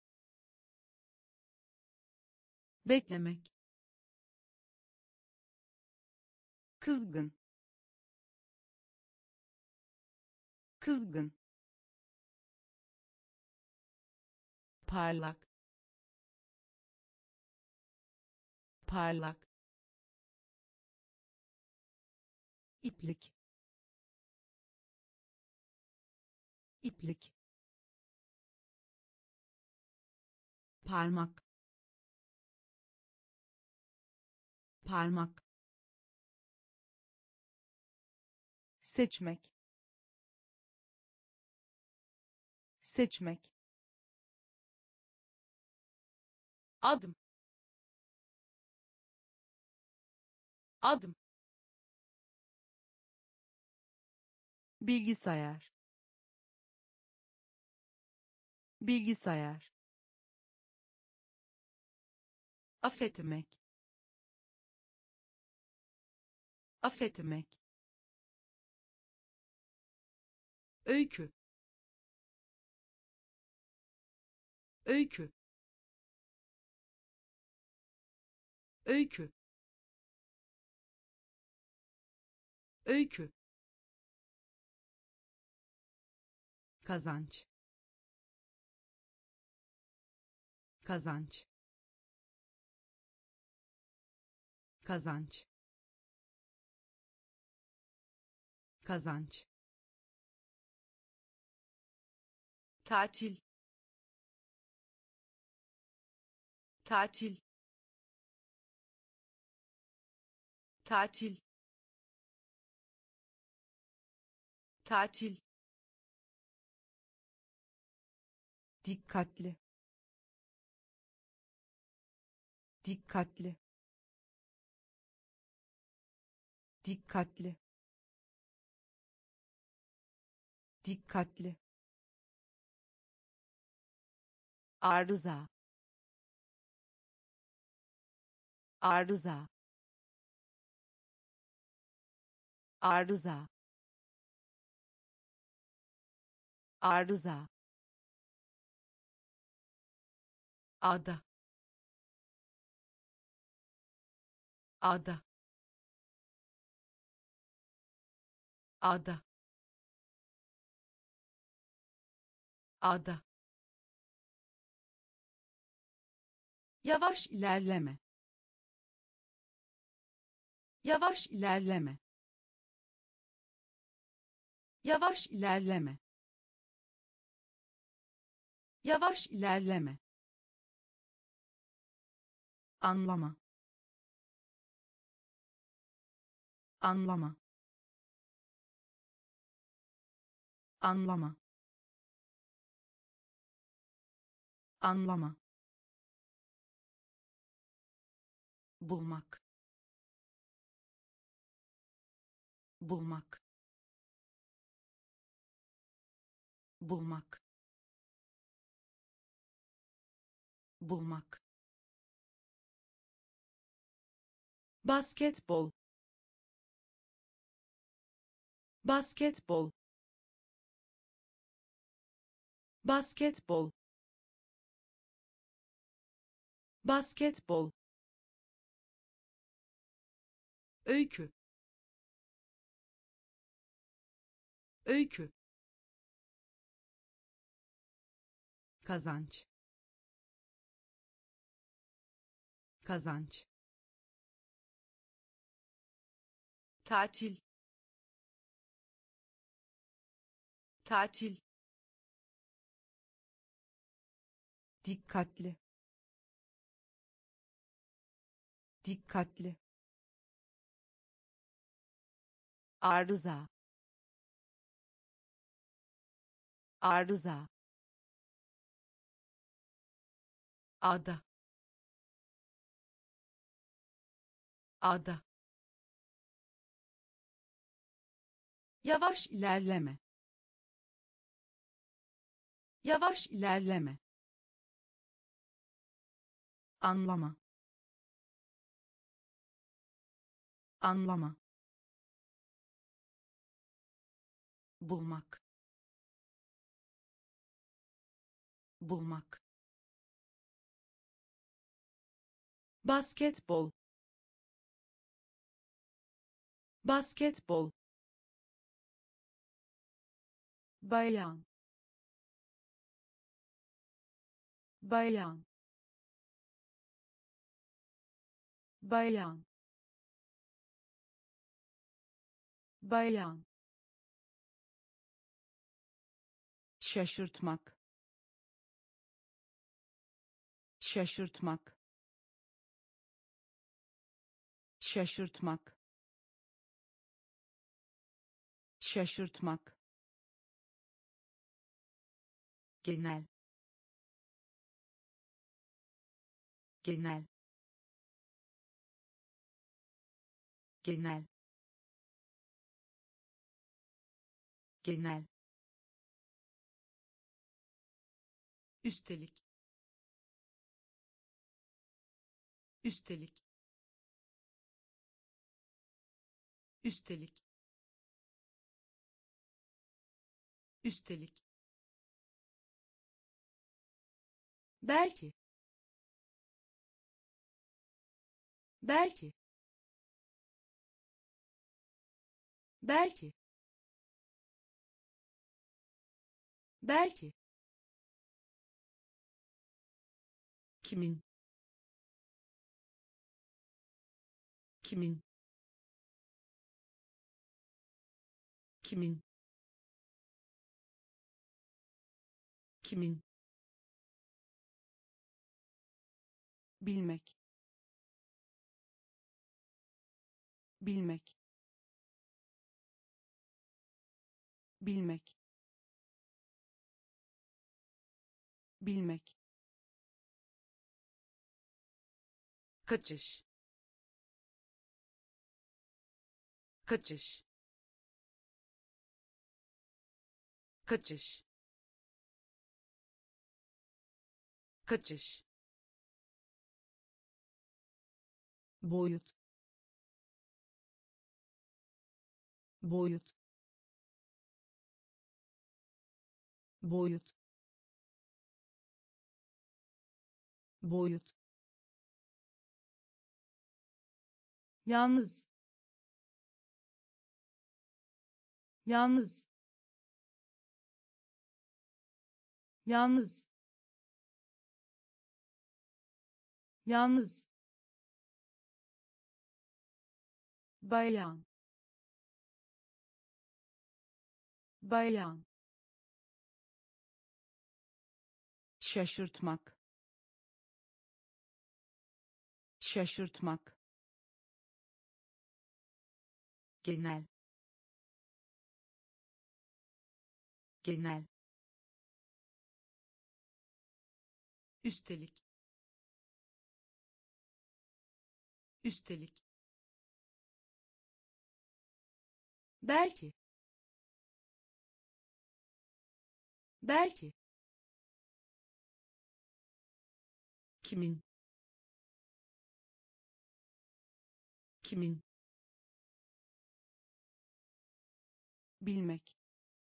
beklemek, kızgın, kızgın, parlak, parlak, iplik, iplik, parmak, parmak, seçmek, seçmek, adım, adım, bilgisayar, bilgisayar, affetmek, affetmek, öykü, öykü, öykü, öykü, kazanç, kazanç, kazanç, kazanç, tatil, tatil, tatil, tatil, dikkatli, dikkatli, dikkatli, dikkatli, arıza, arıza, arıza, arıza, ada, ada, ada, ada. Yavaş ilerleme, yavaş ilerleme, yavaş ilerleme, yavaş ilerleme. Anlama, anlama, anlama, anlama. Bulmak, bulmak, bulmak, bulmak. Basketbol, basketbol, basketbol, basketbol. Öykü, öykü. Kazanç, kazanç. Tatil, tatil. Dikkatli, dikkatli. Arıza, arıza, ada, ada. Yavaş ilerleme, yavaş ilerleme. Anlama, anlama. Bulmak, bulmak. Basketbol, basketbol. Bayan, bayan, bayan, bayan. Şaşırtmak, şaşırtmak, şaşırtmak, şaşırtmak. Genel, genel, genel, genel. Üstelik, üstelik, üstelik, üstelik. Belki, belki, belki, belki. Kimin, kimin, kimin, kimin. Bilmek, bilmek, bilmek, bilmek. Kaçış, kaçış, kaçış. kaçış, boyut, boyut, boyut, boyut, yalnız, yalnız, yalnız, yalnız, bayan, bayan, şaşırtmak, şaşırtmak, genel, genel, üstelik, üstelik, belki, belki, kimin, kimin, bilmek,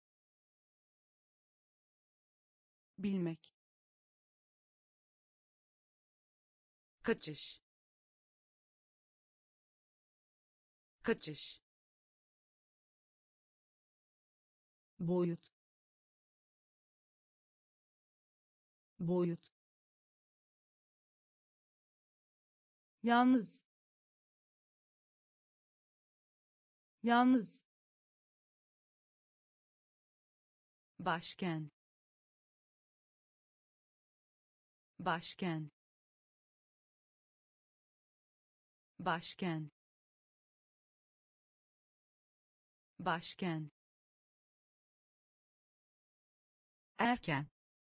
bilmek, kaçış, kaçış, boyut, boyut, yalnız, yalnız, başkent, başkent, başkent, başkent, erken,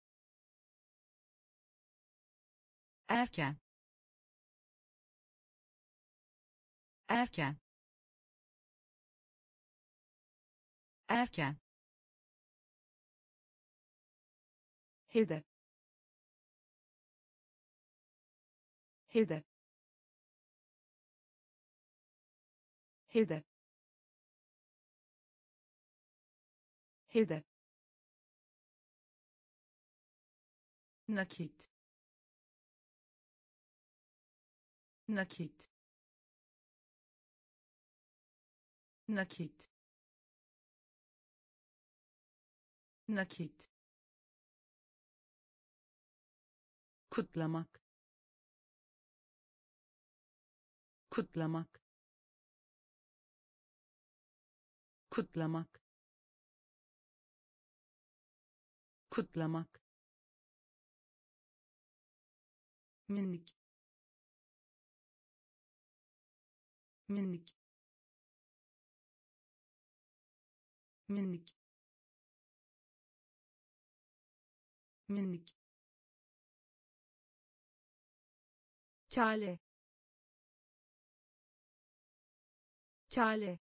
erken, erken, erken, hedef, hedef, hedef, hedef, nakit, nakit, nakit, nakit, kutlamak, kutlamak, kutlamak, kutlamak, minik, minik, minik, minik, kale, kale,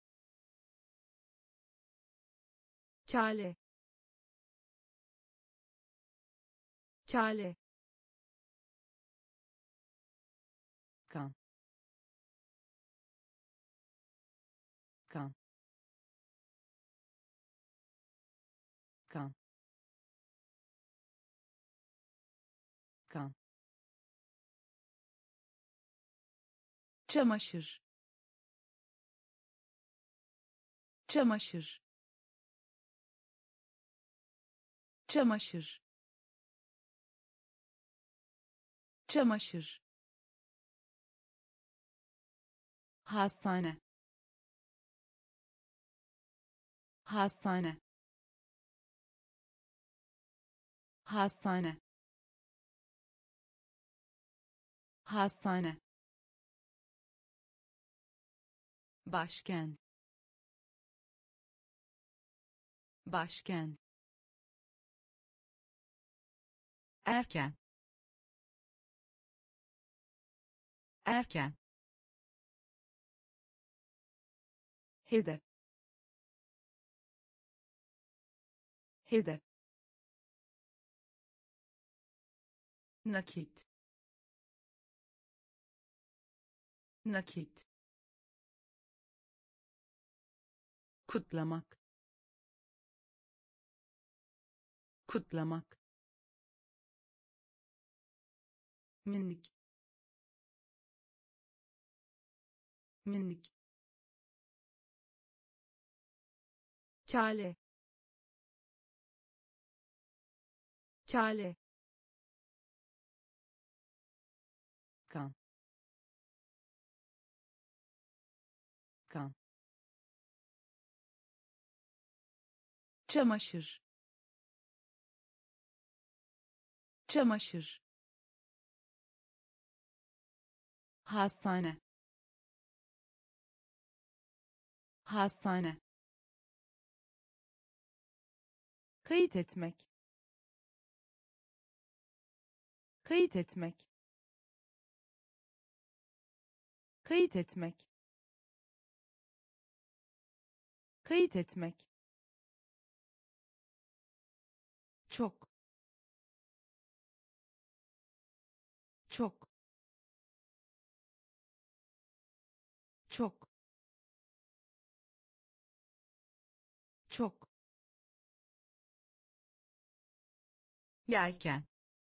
kale, kale, kan, kan, kan, kan, çamaşır, çamaşır, çamaşır, çamaşır, hastane, hastane, hastane, hastane, başkent, başkent, erken, erken, hedef, hedef, nakit, nakit, kutlamak, kutlamak, minik, minik, kale, kale, kan, kan, çamaşır, çamaşır, hastane, hastane, kayıt etmek, kayıt etmek, kayıt etmek, kayıt etmek, çok, çok, çok, çok, yelken,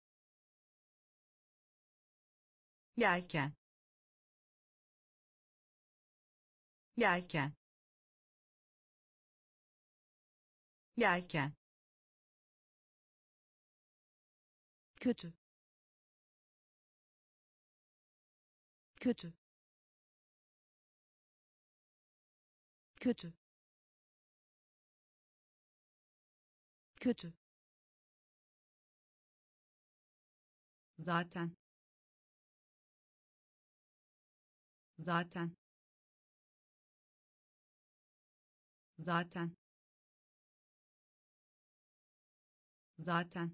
yelken, yelken, yelken, kötü, kötü, kötü, kötü, zaten, zaten, zaten, zaten,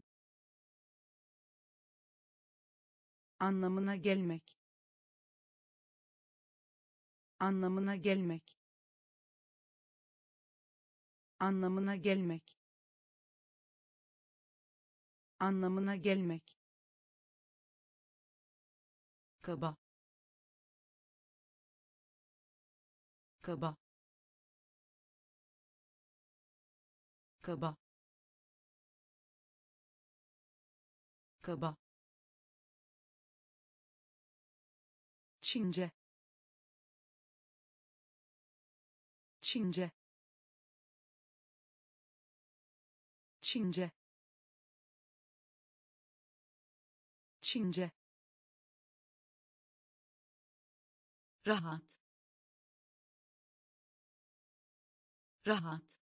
anlamına gelmek, anlamına gelmek, anlamına gelmek, anlamına gelmek, kaba, kaba, kaba, kaba, Çince, Çince, Çince, Çince, rahat, rahat,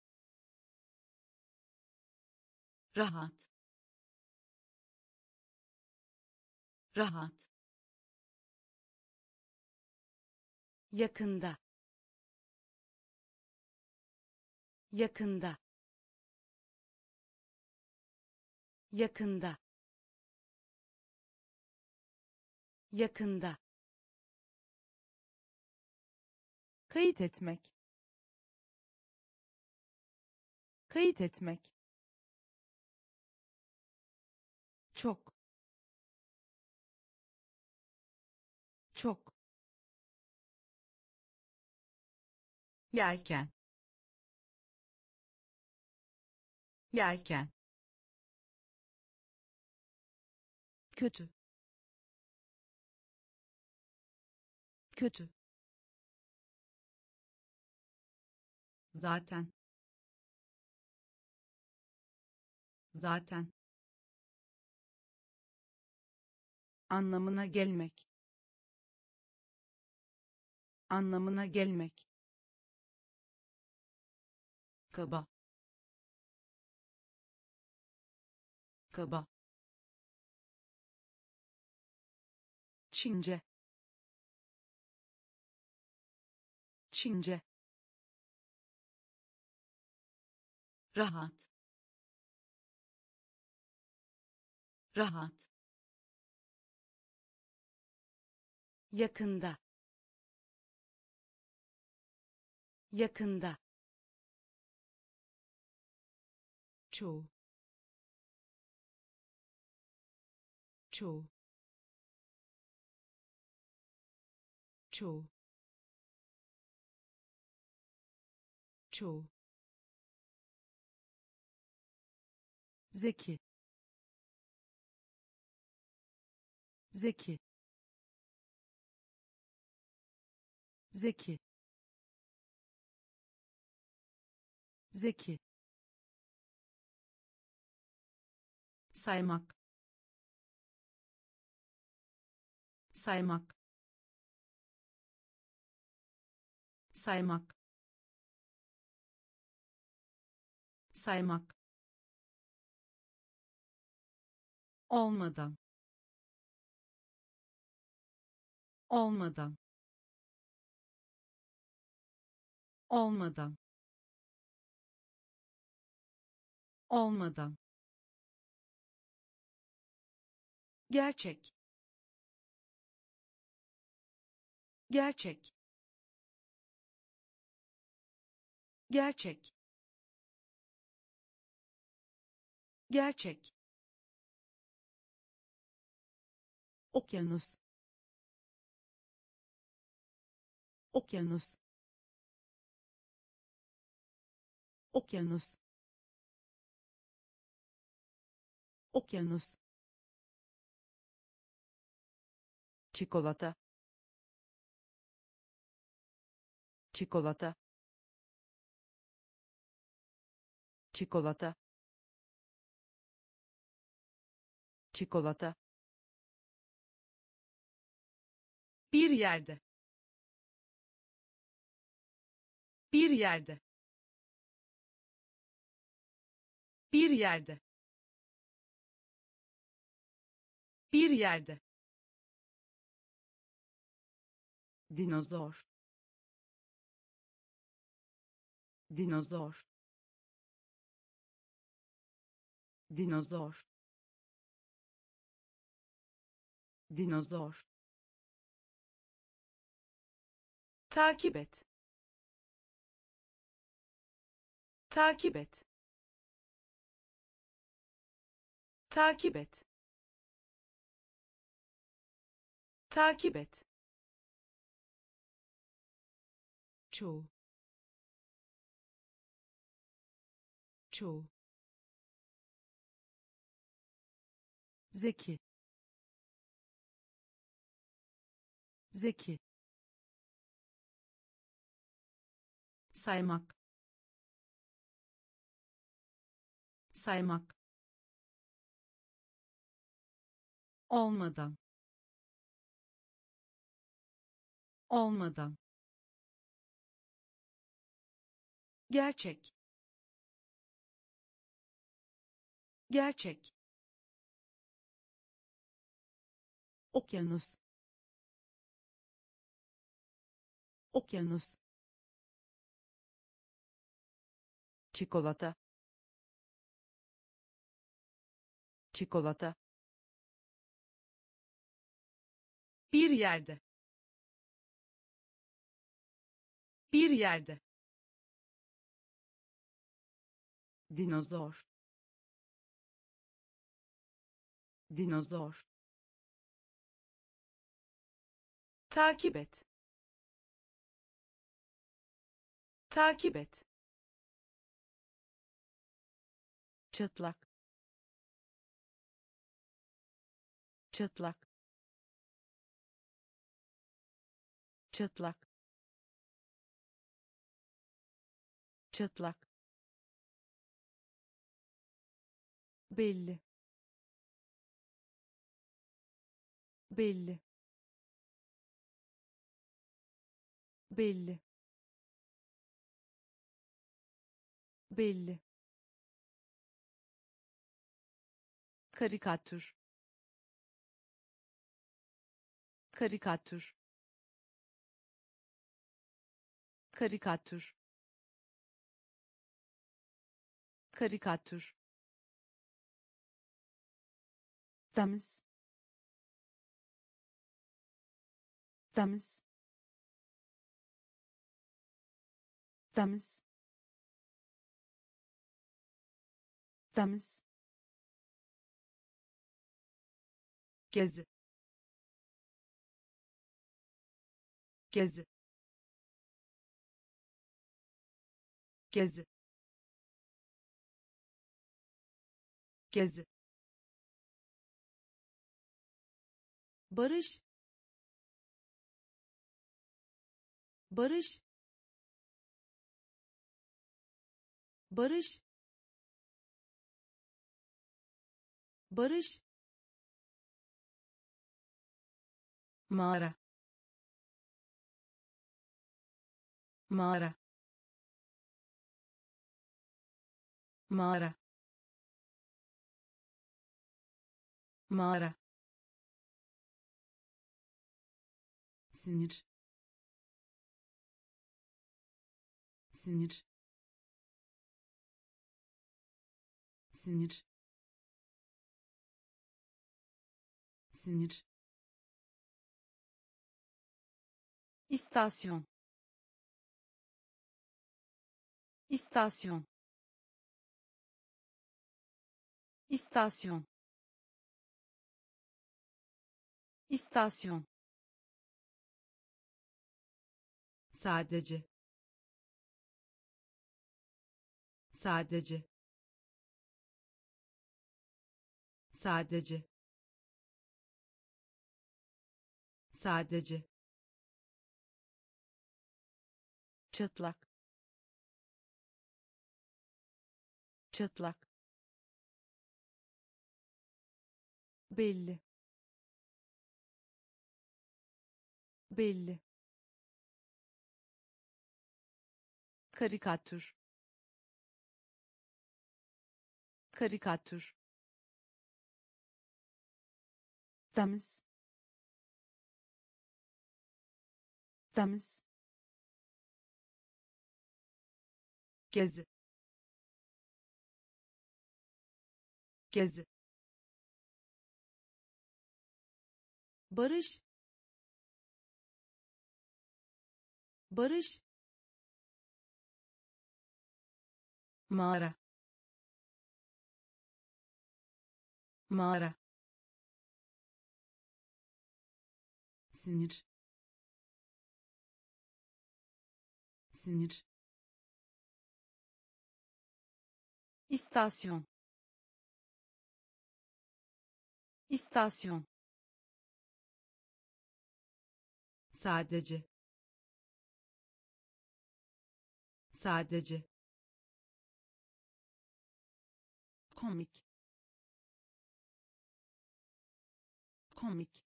rahat, rahat, yakında, yakında, yakında, yakında, kayıt etmek, kayıt etmek, çok, çok, yelken, yelken, kötü, kötü, zaten, zaten, anlamına gelmek, anlamına gelmek, kaba, kaba, Çince, Çince, rahat, rahat, yakında, yakında, çoğu, çoğu çoğu çoğu zeki, zeki, zeki, zeki, saymak saymak saymak saymak olmadan olmadan olmadan olmadan gerçek, gerçek, gerçek, gerçek, okyanus, okyanus, okyanus, okyanus, çikolata, çikolata, çikolata, çikolata, bir yerde, bir yerde, bir yerde, bir yerde, dinozor dinozor dinozor dinozor takip et, takip et, takip et, takip et, çoğu çoğu zeki, zeki, saymak saymak olmadan olmadan gerçek, gerçek, okyanus, okyanus, çikolata, çikolata, bir yerde, bir yerde, dinozor dinozor takip et, takip et, çıtlak, çıtlak, çıtlak, çıtlak, belli, belli, belli, belli, karikatür, karikatür, karikatür, karikatür, temiz, temiz, temiz, temiz, gezi, gezi, gezi, gezi, barış, barış, barış, barış, mağara, mağara, mağara, mağara, sinir, sinir, sinir, sinir, istasyon, istasyon, istasyon, istasyon, sadece, sadece, sadece, sadece, çıtlak, çıtlak, belli, belli, karikatür, karikatür, temiz, temiz, gezi, gezi, barış, barış, mağara, mağara, sinir, sinir, istasyon, istasyon, sadece, sadece, komik, komik,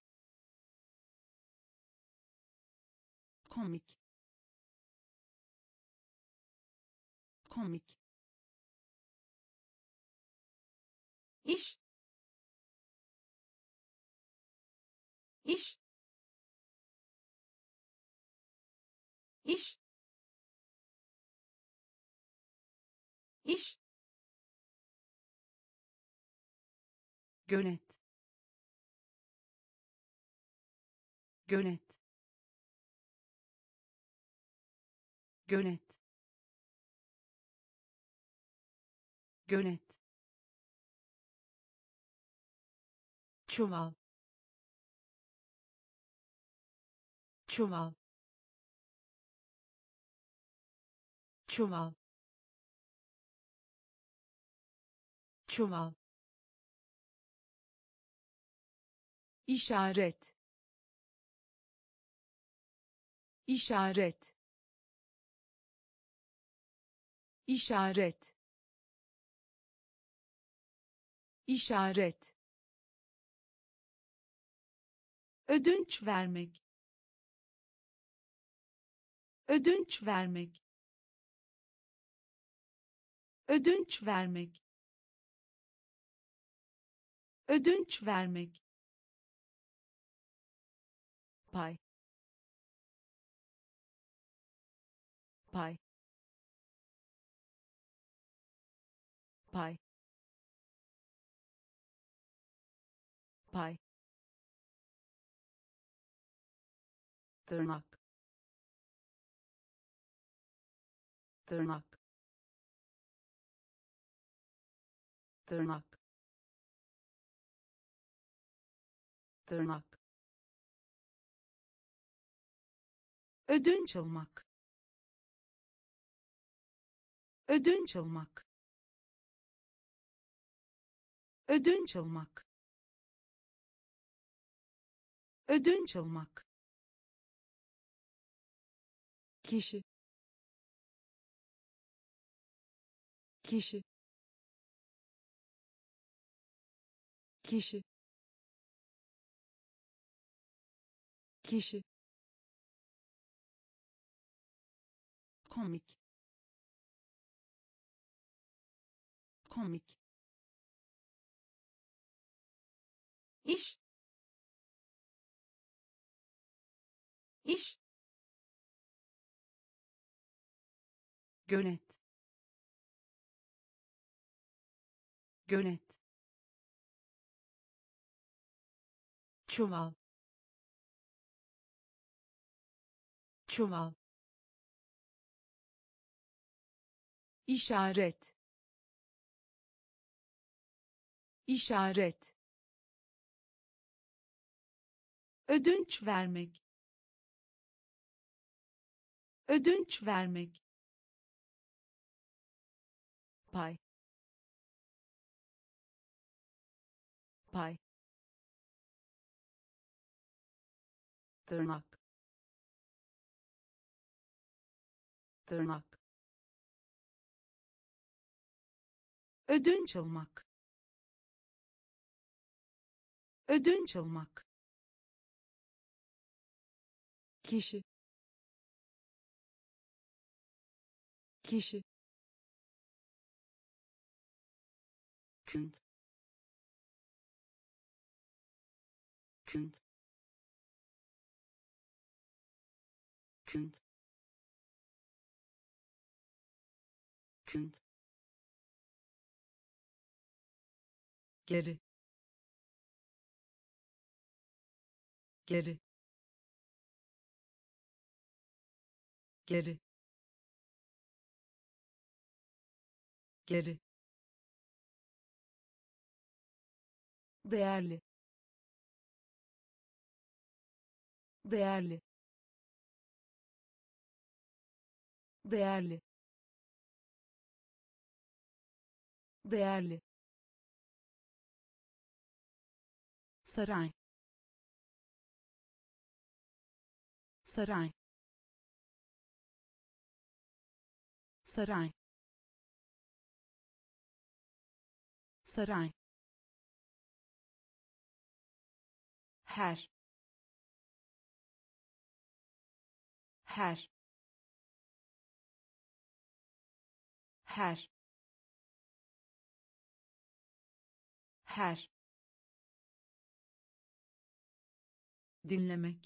komik, komik, iş, iş, iş, iş, gönet, gönet, gönet, gönet, çuval, çuval, çuval, çuval, işaret, işaret, işaret, işaret, ödünç vermek, ödünç vermek, ödünç vermek, ödünç vermek, pay, pay, pay, pay, tırnak, tırnak, tırnak, tırnak, ödünç almak, ödünç almak, ödünç almak, ödünç almak, kişi, kişi, kişi, kişi, komik, komik, iş, iş, gönet, gönet, çuval, çuval, işaret, işaret, ödünç vermek, ödünç vermek, pay, pay, tırnak, tırnak, ödünç almak, ödünç almak, kişi, kişi, künd, künd, künd, künd, geri, geri, geri, geri, değerli, değerli, değerli, değerli, saray, saray, saray, saray, her, her, her, her, dinlemek,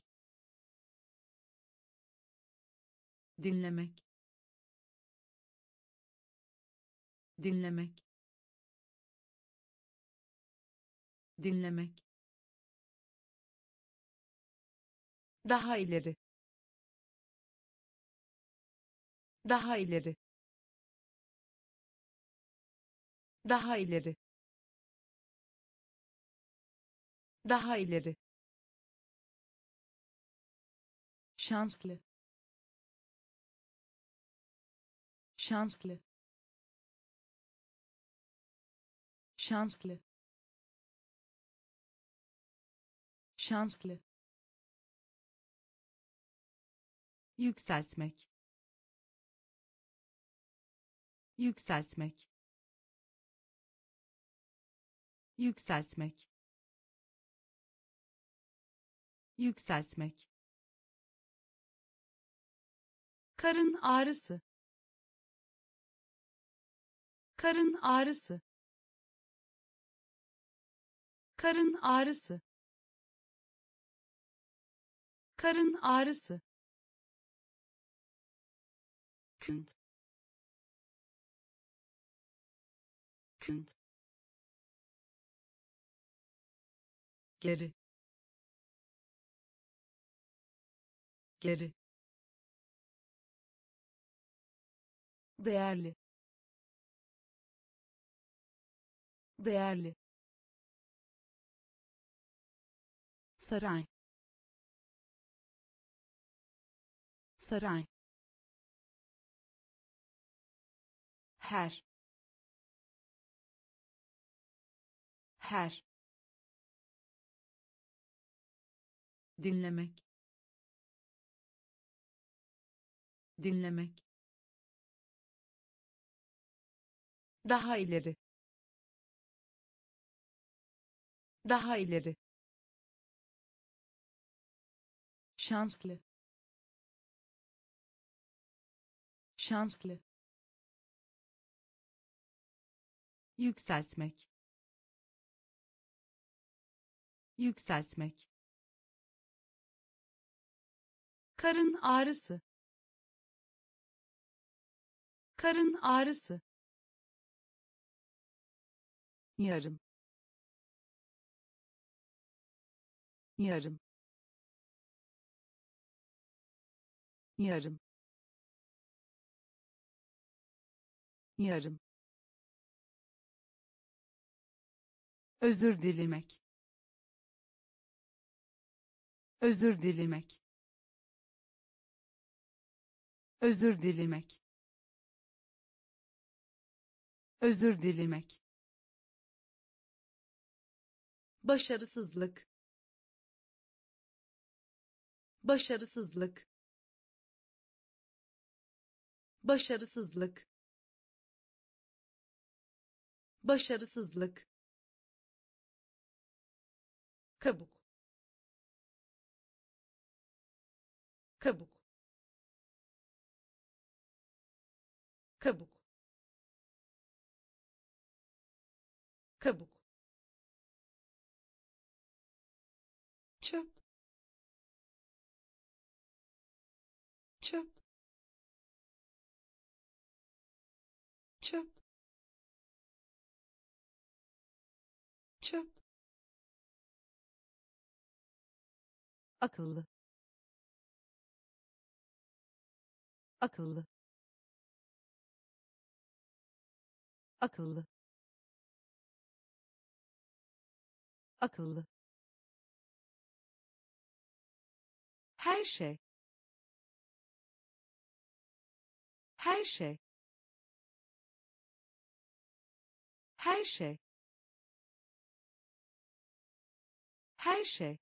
dinlemek, dinlemek, dinlemek, daha ileri, daha ileri, daha ileri, daha ileri, şanslı, şanslı, şanslı, şanslı, yükseltmek, yükseltmek, yükseltmek, yükseltmek, karın ağrısı, karın ağrısı, karın ağrısı, karın ağrısı, künd, künd, geri, geri, değerli, değerli, saray, saray, her, her, dinlemek, dinlemek, daha ileri, daha ileri, şanslı, şanslı, yükseltmek, yükseltmek, karın ağrısı, karın ağrısı, yarım, yarım, yarım, yarım, özür dilemek, özür dilemek, özür dilemek, özür dilemek, başarısızlık, başarısızlık, başarısızlık, başarısızlık, kabuk, kabuk, kabuk, kabuk, çöp, çöp, çöp, çöp, akıllı, akıllı, akıllı, akıllı, her şey, her şey, her şey, her şey,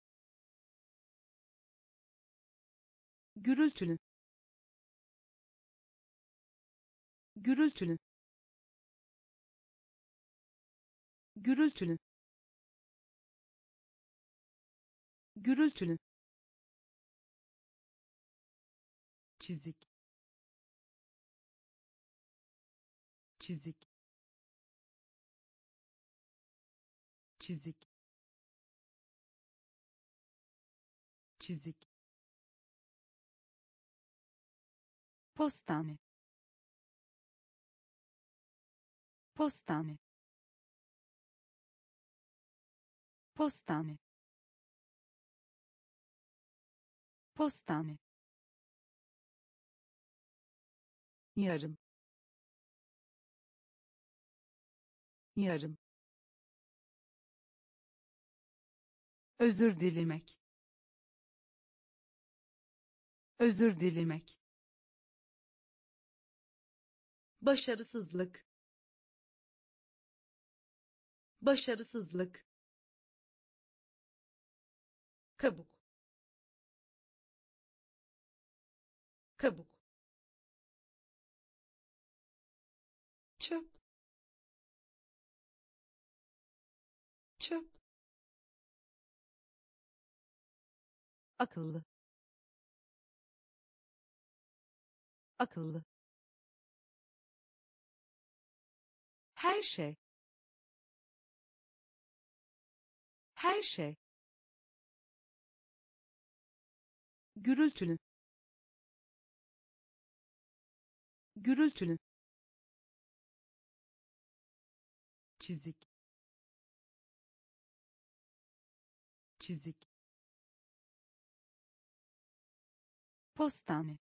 gürültülü, gürültülü, gürültülü, gürültülü, çizik, çizik, çizik, çizik, postane, postane, postane, postane, yarım, yarım, özür dilemek, özür dilemek, başarısızlık, başarısızlık, kabuk, kabuk, çöp, çöp, akıllı, akıllı, her şey, her şey, gürültülü, gürültülü, çizik, çizik, postane,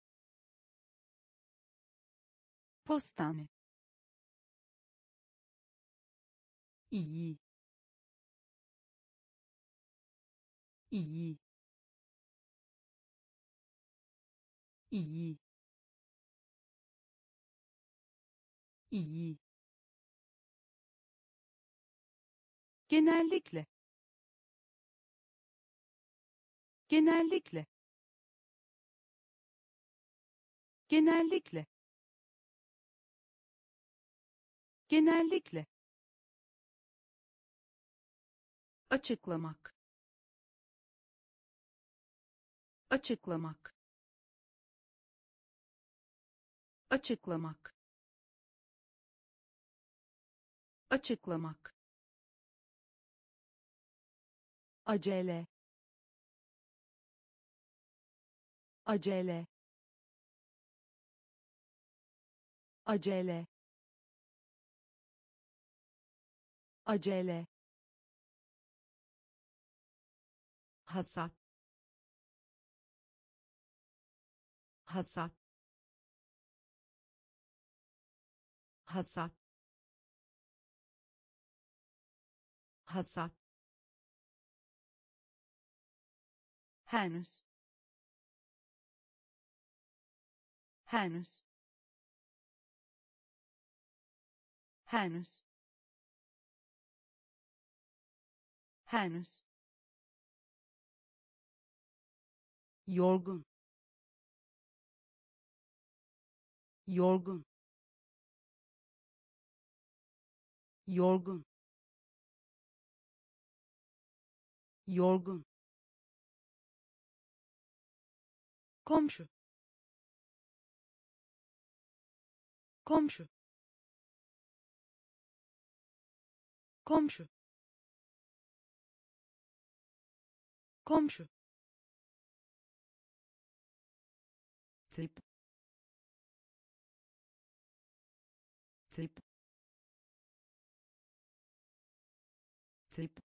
postane, iyi, iyi, iyi, iyi, genellikle, genellikle, genellikle, genellikle, açıklamak, açıklamak, açıklamak, açıklamak, acele, acele, acele, acele, hasat, hasat, hasat, hasat, henüz, henüz, henüz, henüz, yorgun, yorgun, yorgun, yorgun, komşu, komşu, komşu, komşu, tip, tip, tip,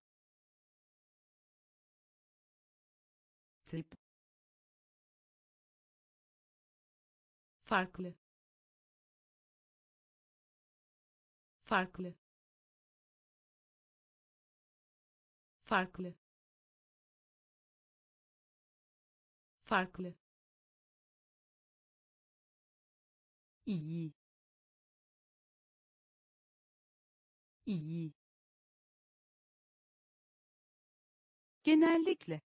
tip, farklı, farklı, farklı, farklı, iyi, iyi, genellikle,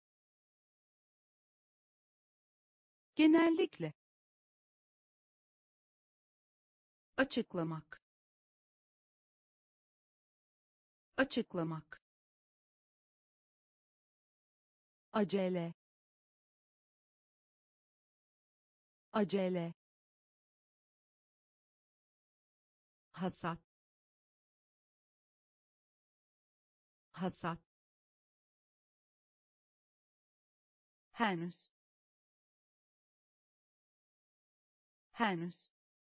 genellikle, açıklamak, açıklamak, acele, acele, hasat, hasat, henüz, henüz,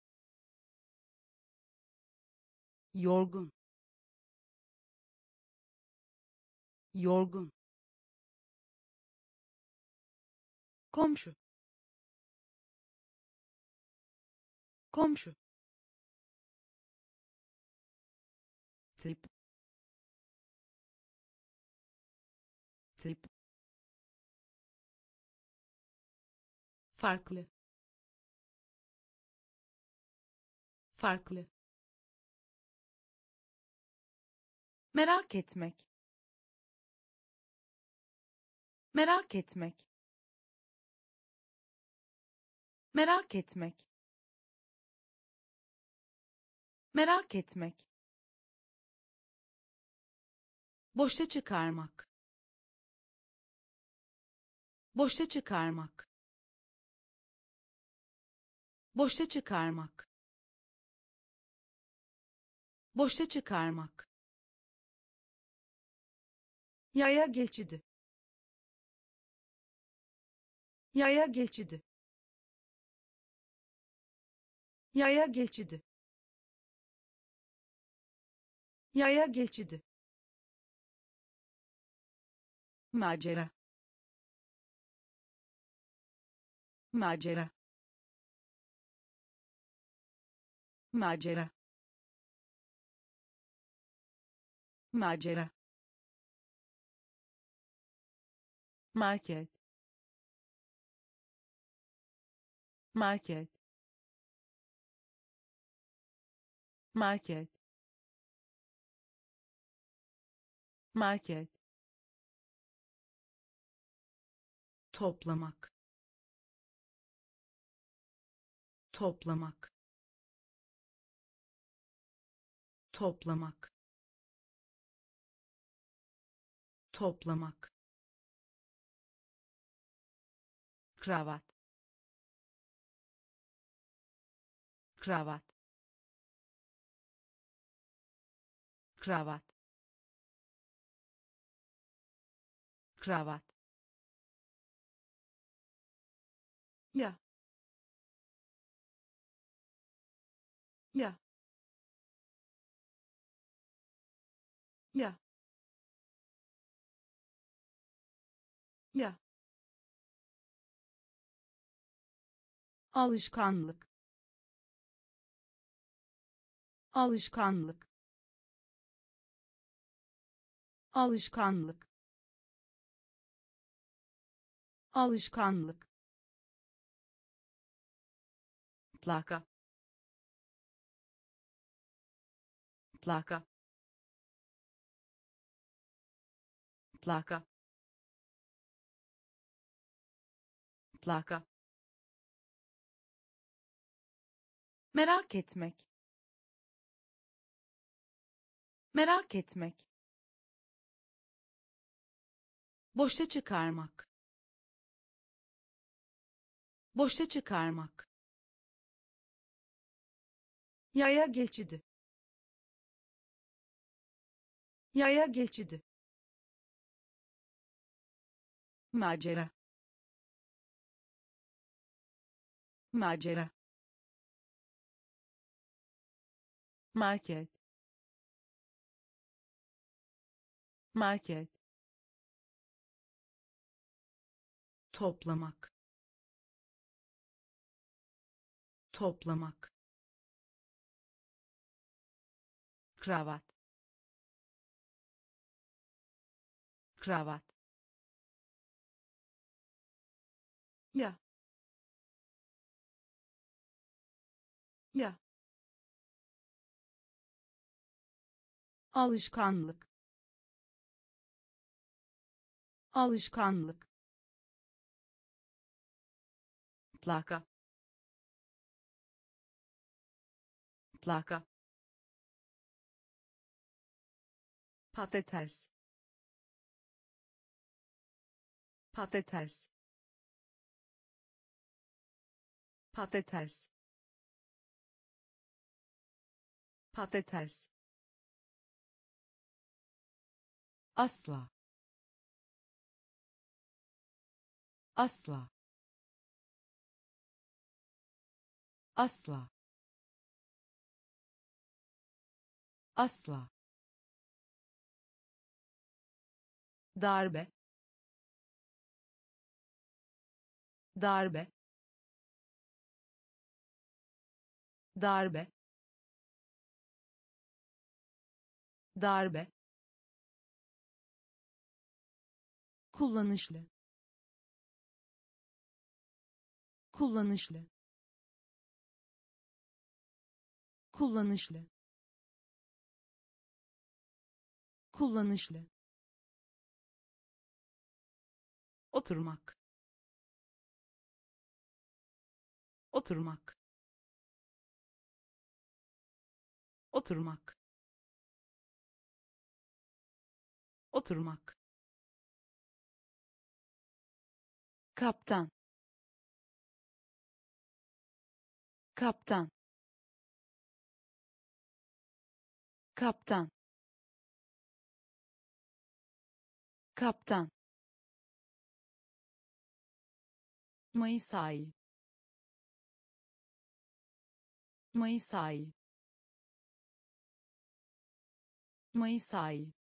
yorgun, yorgun, komşu, komşu, tip, tip, farklı, farklı, merak etmek, merak etmek, merak etmek, merak etmek, boşa çıkarmak, boşa çıkarmak, boşa çıkarmak, boşa çıkarmak, yaya geçidi, yaya geçidi, yaya geçidi, yaya geçidi, macera, macera, macera, macera, market, market, market, market, toplamak, toplamak, toplamak, toplamak, kravat, kravat, kravat, kravat, ya, ya, ya, ya, alışkanlık, alışkanlık, alışkanlık, alışkanlık, plaka, plaka, plaka, plaka, merak etmek, merak etmek, boşa çıkarmak, boşa çıkarmak, yaya geçidi, yaya geçidi, macera, macera, market, market, toplamak, toplamak, kravat, kravat, ya, ya, alışkanlık, alışkanlık, plaka, plaka, patates, patates, patates, patates, asla, asla, asla, asla, darbe, darbe, darbe, darbe, kullanışlı, kullanışlı, kullanışlı, kullanışlı, oturmak, oturmak, oturmak, oturmak, kaptan, kaptan, kaptan, kaptan, Mayıs ayı, Mayıs ayı, Mayıs ayı,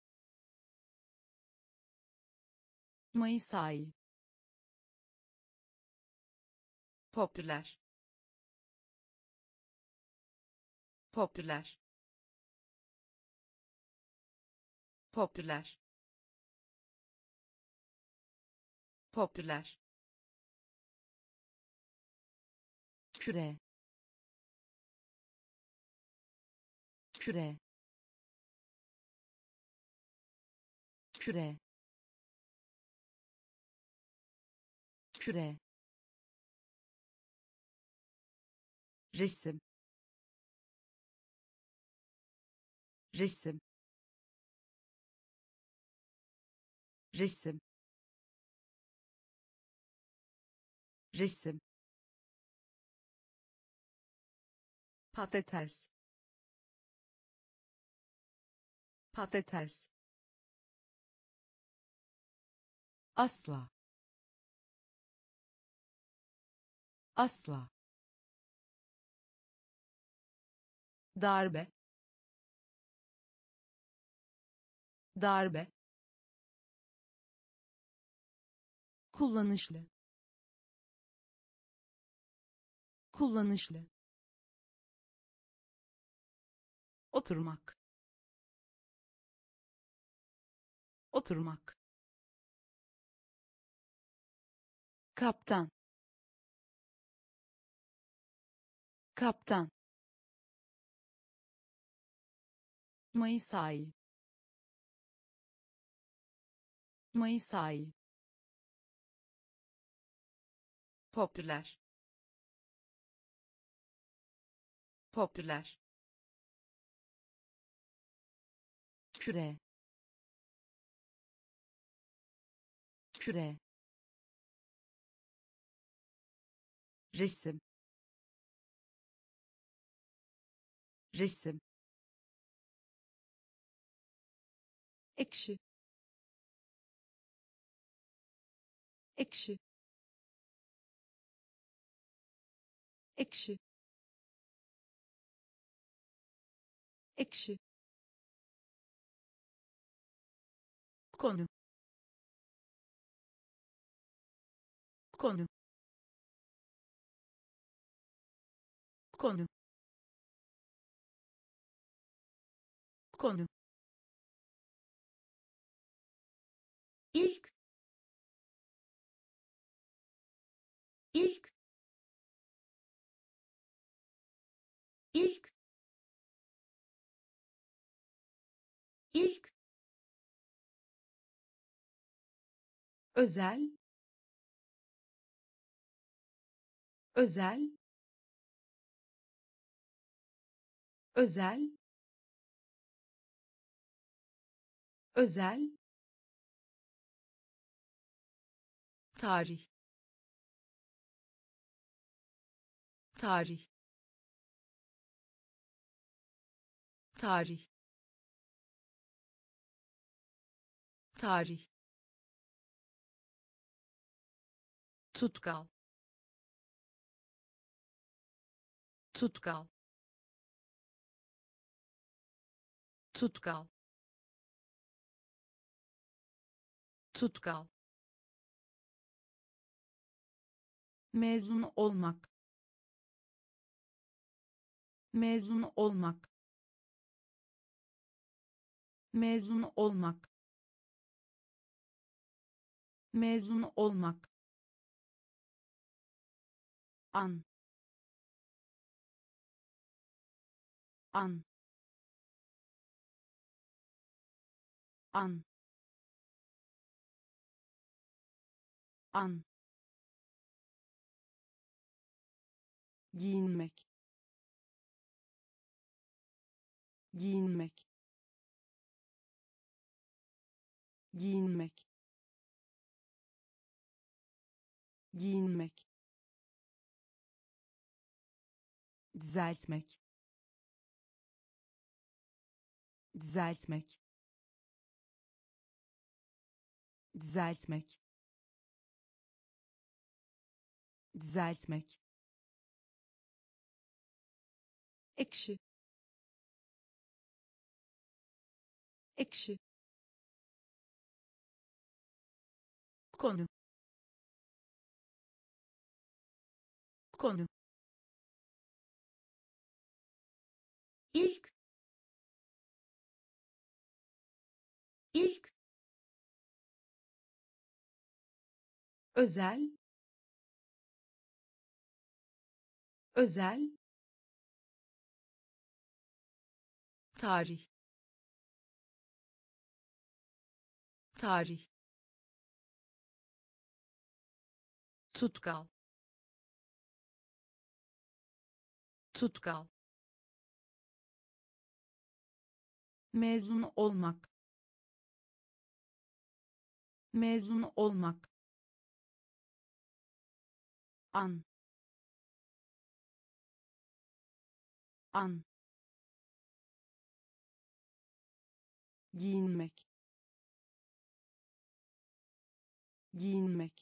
Mayıs ayı, popüler, popüler, popüler, popüler, küre, küre, küre, küre, resim, resim, resim, resim, patates, patates, asla, asla, darbe, darbe, kullanışlı, kullanışlı, oturmak, oturmak, kaptan, kaptan, Mayıs ayı, Mayıs ayı, popüler, popüler, küre, küre, resim, resim, ekşi, ekşi, ekşi, ekşi, konu, konu, konu, konu, ilk, ilk, ilk, ilk, özel, özel, özel, özel, tarih, tarih, tarih, tarih, tutkal, tutkal, tutkal, tutkal, mezun olmak, mezun olmak, mezun olmak, mezun olmak, an, an, an, an, giyinmek, giyinmek, giyinmek, giyinmek, düzeltmek, düzeltmek, düzeltmek, düzeltmek, ekşi, ekşi, konu, konu, ilk, ilk, özel, özel, tarih, tarih, tutkal, tutkal, mezun olmak, mezun olmak, an, an, giyinmek, giyinmek,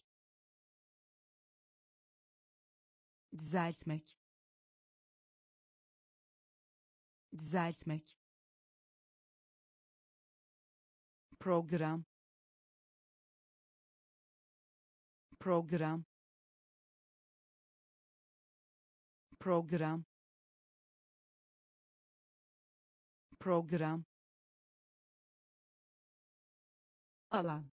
düzeltmek, düzeltmek, program, program, program, program, alan,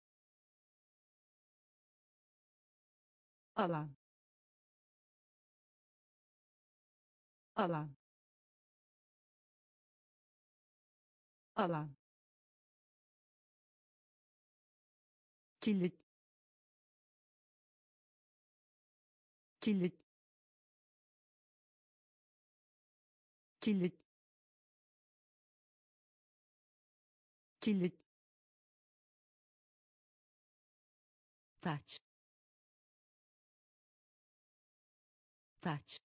alan, alan, alan, kilit, kilit, kilit, kilit, taç, taç,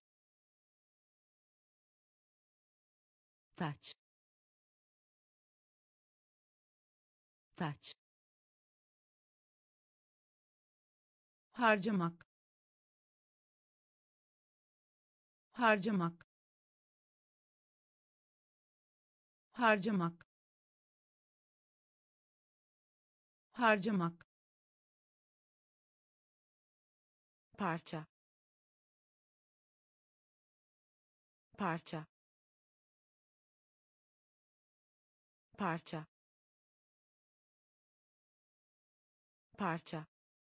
taç, taç, harcamak, harcamak, harcamak, harcamak, parça, parça, parça, parça,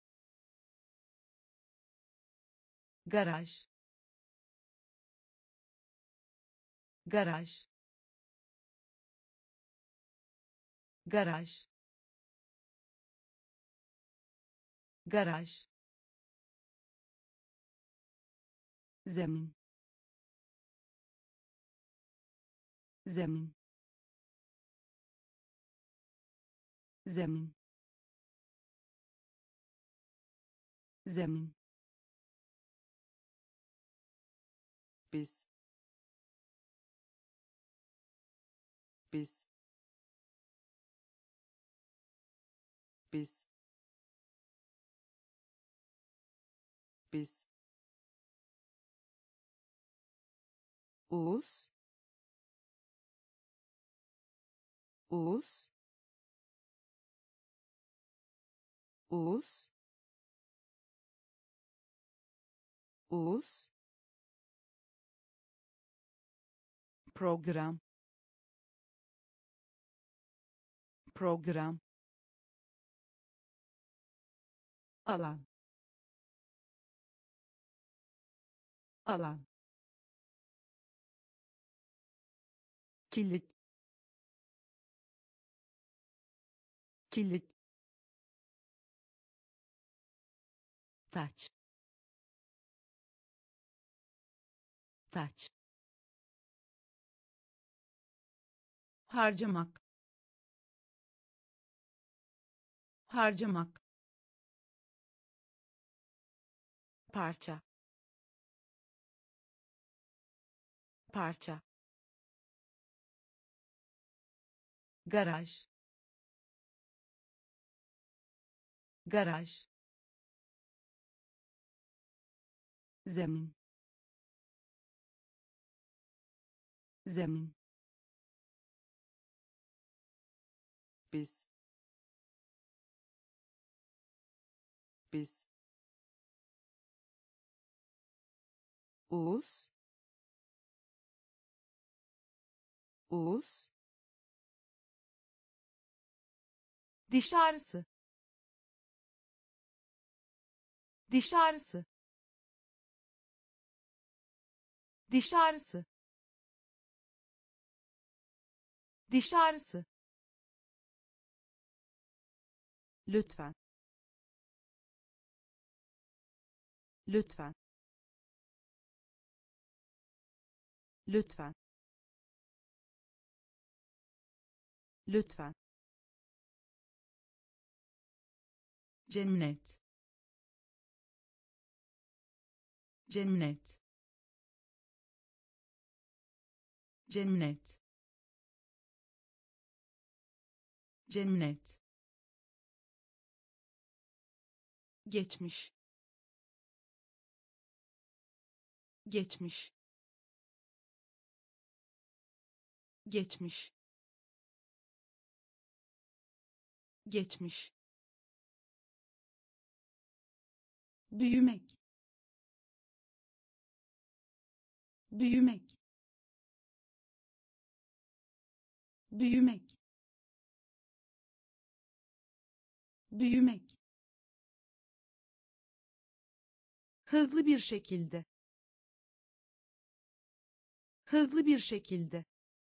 garaj, garaj, garaj, garaj, zemin, zemin, zemin, zemin, biz, biz, biz, biz, us, us, us, us, program, program, alan, alan, kilit, kilit, taç, taç, harcamak, harcamak, parça, parça, garaj, garaj, zemin, zemin, biz, biz, us, us, diş ağrısı, dışarısı, dışarısı, dışarısı, lütfen, lütfen, lütfen, lütfen, cennet, cennet, cennet, cennet, geçmiş, geçmiş, geçmiş, geçmiş, büyümek, büyümek, büyümek, büyümek, hızlı bir şekilde, hızlı bir şekilde,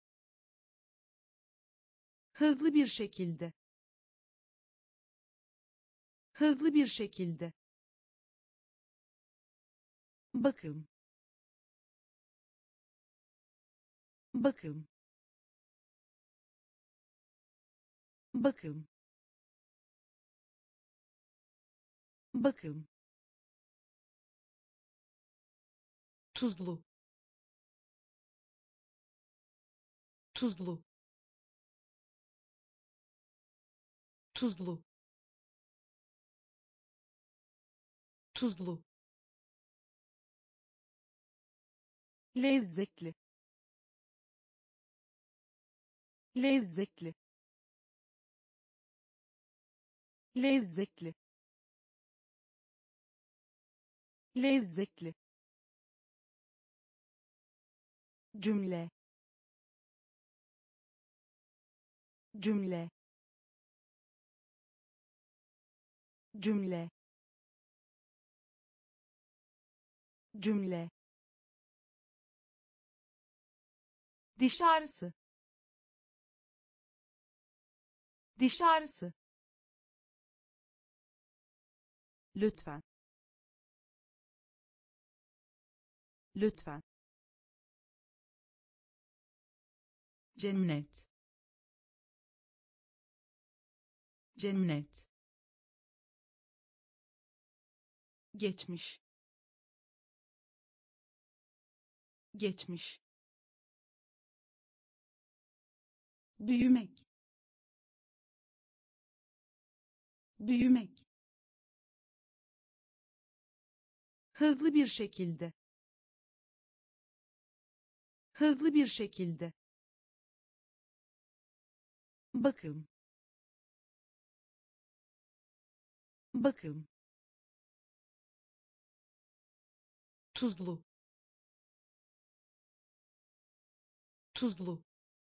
hızlı bir şekilde, hızlı bir şekilde, bakım, bakım, bakım, bakım, tuzlu, tuzlu, tuzlu, tuzlu, lezzetli, lezzetli, lezzetli, lezzetli, cümle, cümle, cümle, cümle, dışarısı, dışarısı, lütfen, lütfen, cennet, cennet, geçmiş, geçmiş, büyümek, büyümek, hızlı bir şekilde, hızlı bir şekilde, bakım, bakım, tuzlu, tuzlu,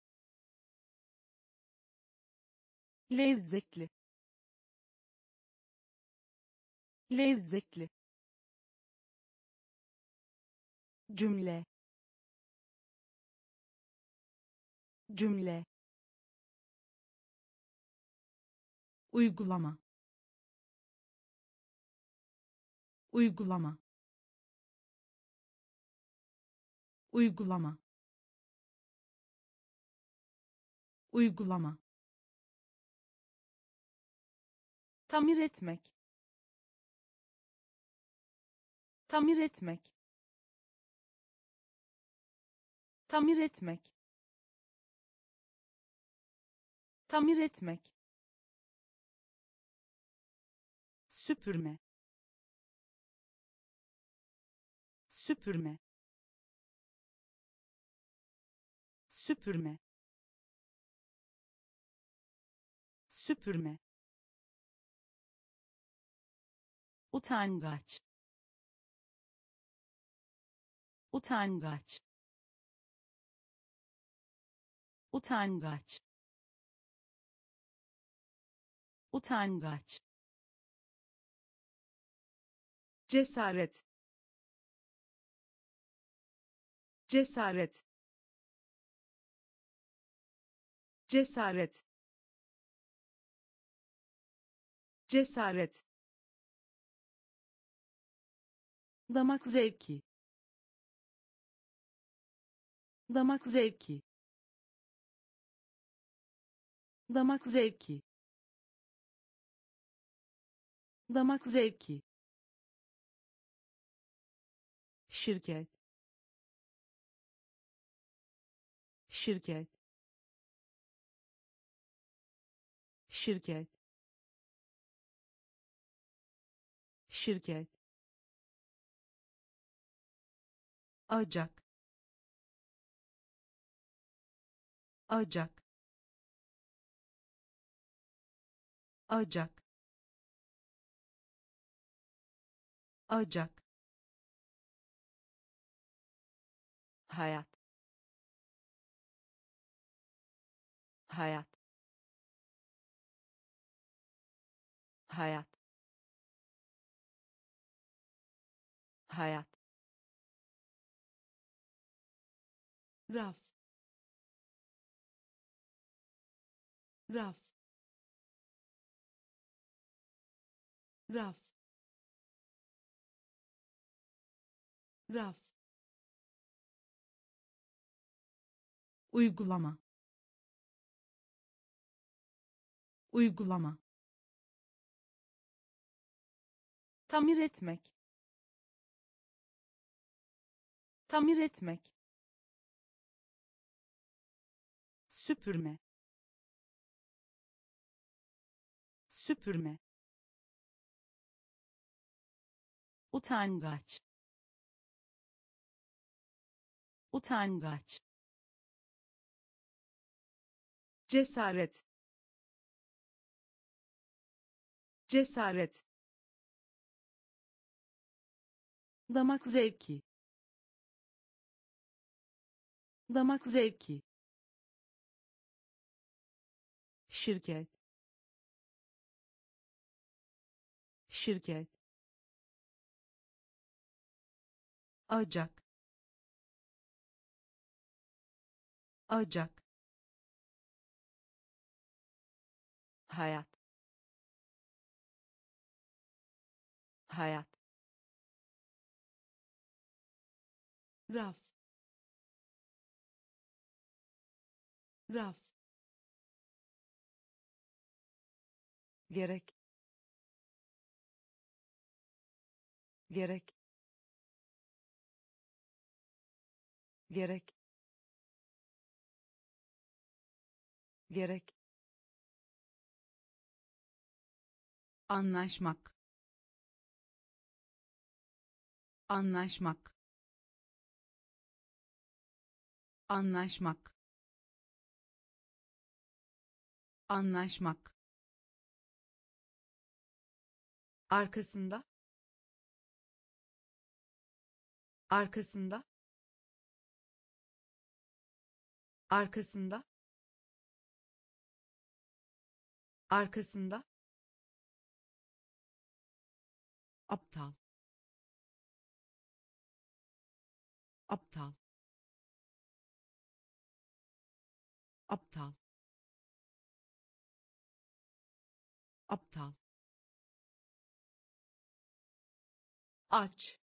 lezzetli, lezzetli, cümle, cümle, uygulama, uygulama, uygulama, uygulama, tamir etmek, tamir etmek, tamir etmek, tamir etmek, süpürme, süpürme, süpürme, süpürme, utangaç, utangaç, utangaç, utangaç, cesaret, cesaret, cesaret, cesaret, damak zevki, damak zevki, damak zevki, damak zevki, şirket, şirket, şirket, şirket, acak, acak, acak, acak, hayat, hayat, hayat, hayat, raf, raf, raf, raf, uygulama, uygulama, tamir etmek, tamir etmek, süpürme, süpürme, utangaç, utangaç, cesaret, cesaret, damak zevki, damak zevki, şirket, şirket, acak, acak, hayat, hayat, raf, raf, gerek, gerek, gerek, gerek, anlaşmak, anlaşmak, anlaşmak, anlaşmak, arkasında, arkasında, arkasında, arkasında, aptal, aptal, aptal, aptal, aç,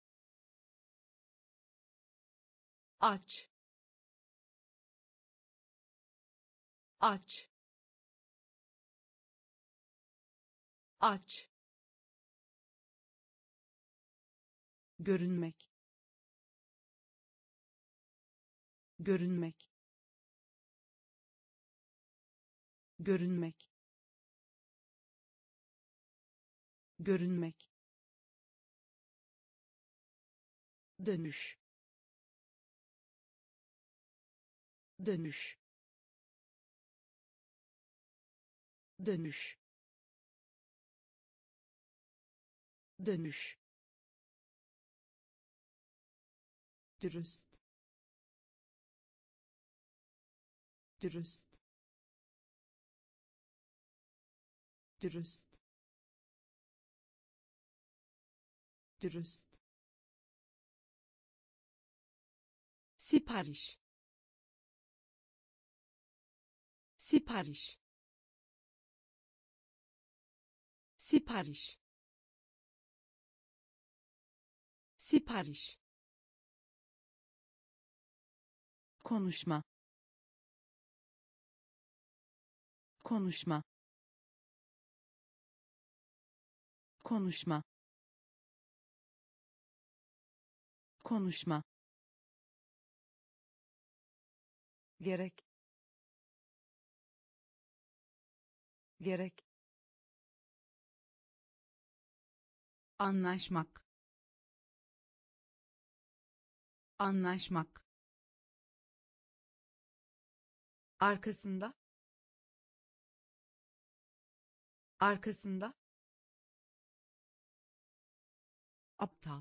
aç, aç, aç, görünmek, görünmek, görünmek, görünmek, dönüş, dönüş, dönüş, dönüş, dürüst, dürüst, dürüst, dürüst, sipariş, sipariş, sipariş, sipariş, konuşma, konuşma, konuşma, konuşma, gerek, gerek, anlaşmak, anlaşmak, arkasında, arkasında, aptal,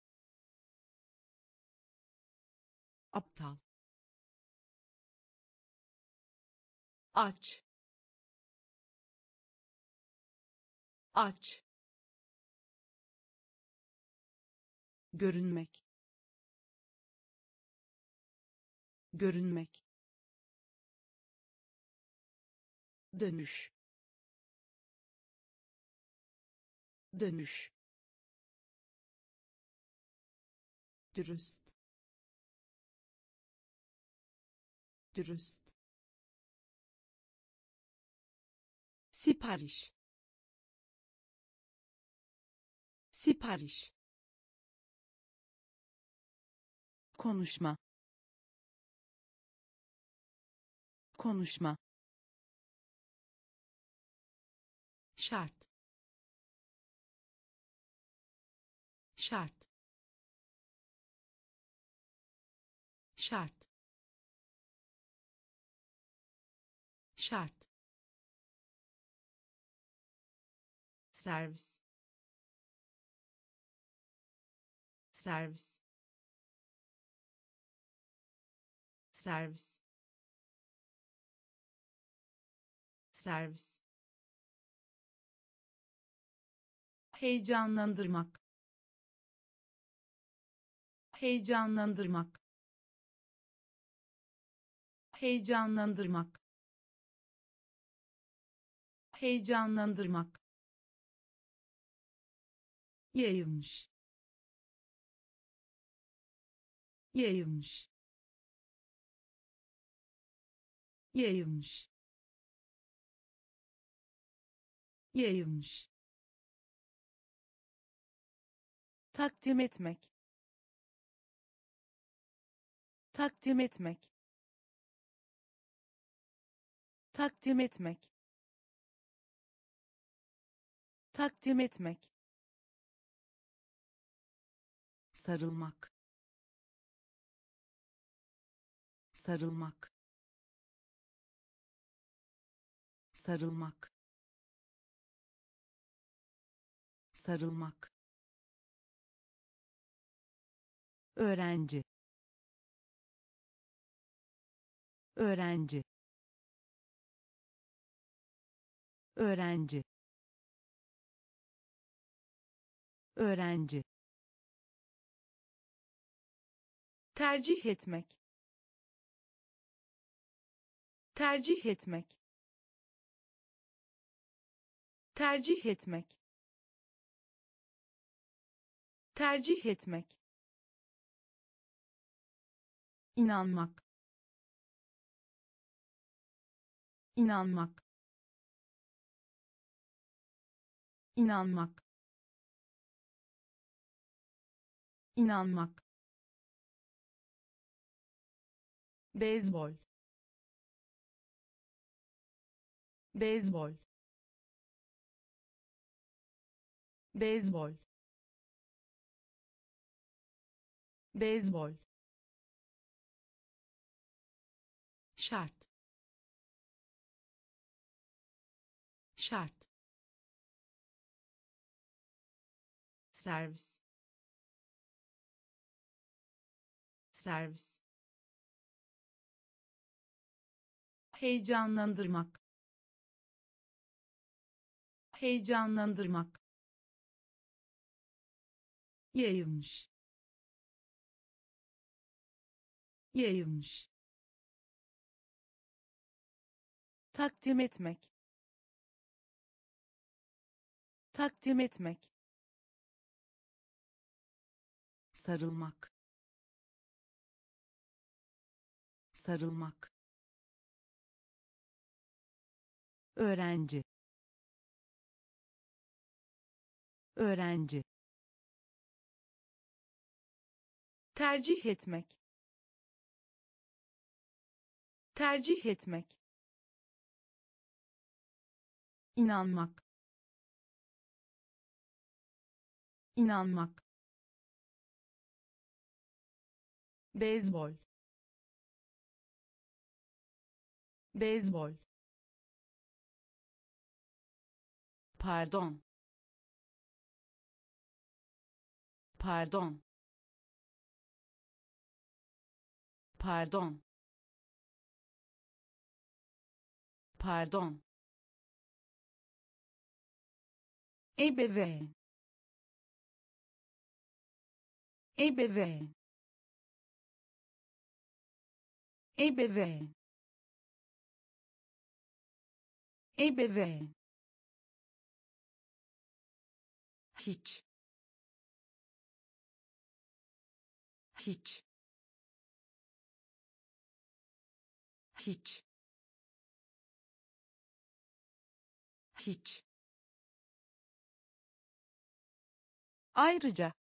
aptal, aç, aç, görünmek, görünmek, dönüş, dönüş, dürüst, dürüst, sipariş, sipariş, konuşma, konuşma, şart, şart, şart, şart, servis, servis, servis, servis, heyecanlandırmak, heyecanlandırmak, heyecanlandırmak, heyecanlandırmak, yayılmış, yayılmış, yayılmış, yayılmış, takdim etmek, takdim etmek, takdim etmek, takdim etmek, sarılmak, sarılmak, sarılmak, sarılmak, öğrenci, öğrenci, öğrenci, öğrenci, tercih etmek, tercih etmek, tercih etmek, tercih etmek, inanmak, inanmak, inanmak, inanmak, beyzbol, beyzbol, beyzbol, beyzbol, şart, şart, servis, servis, heyecanlandırmak, heyecanlandırmak, yayılmış, yayılmış, takdim etmek, takdim etmek, sarılmak, sarılmak, öğrenci, öğrenci, tercih etmek, tercih etmek, inanmak, inanmak, beyzbol, beyzbol, pardon, pardon, pardon, pardon, ebeveyn, ebeveyn, ebeveyn, ebeveyn, hiç, hiç, hiç, hiç, ayrıca,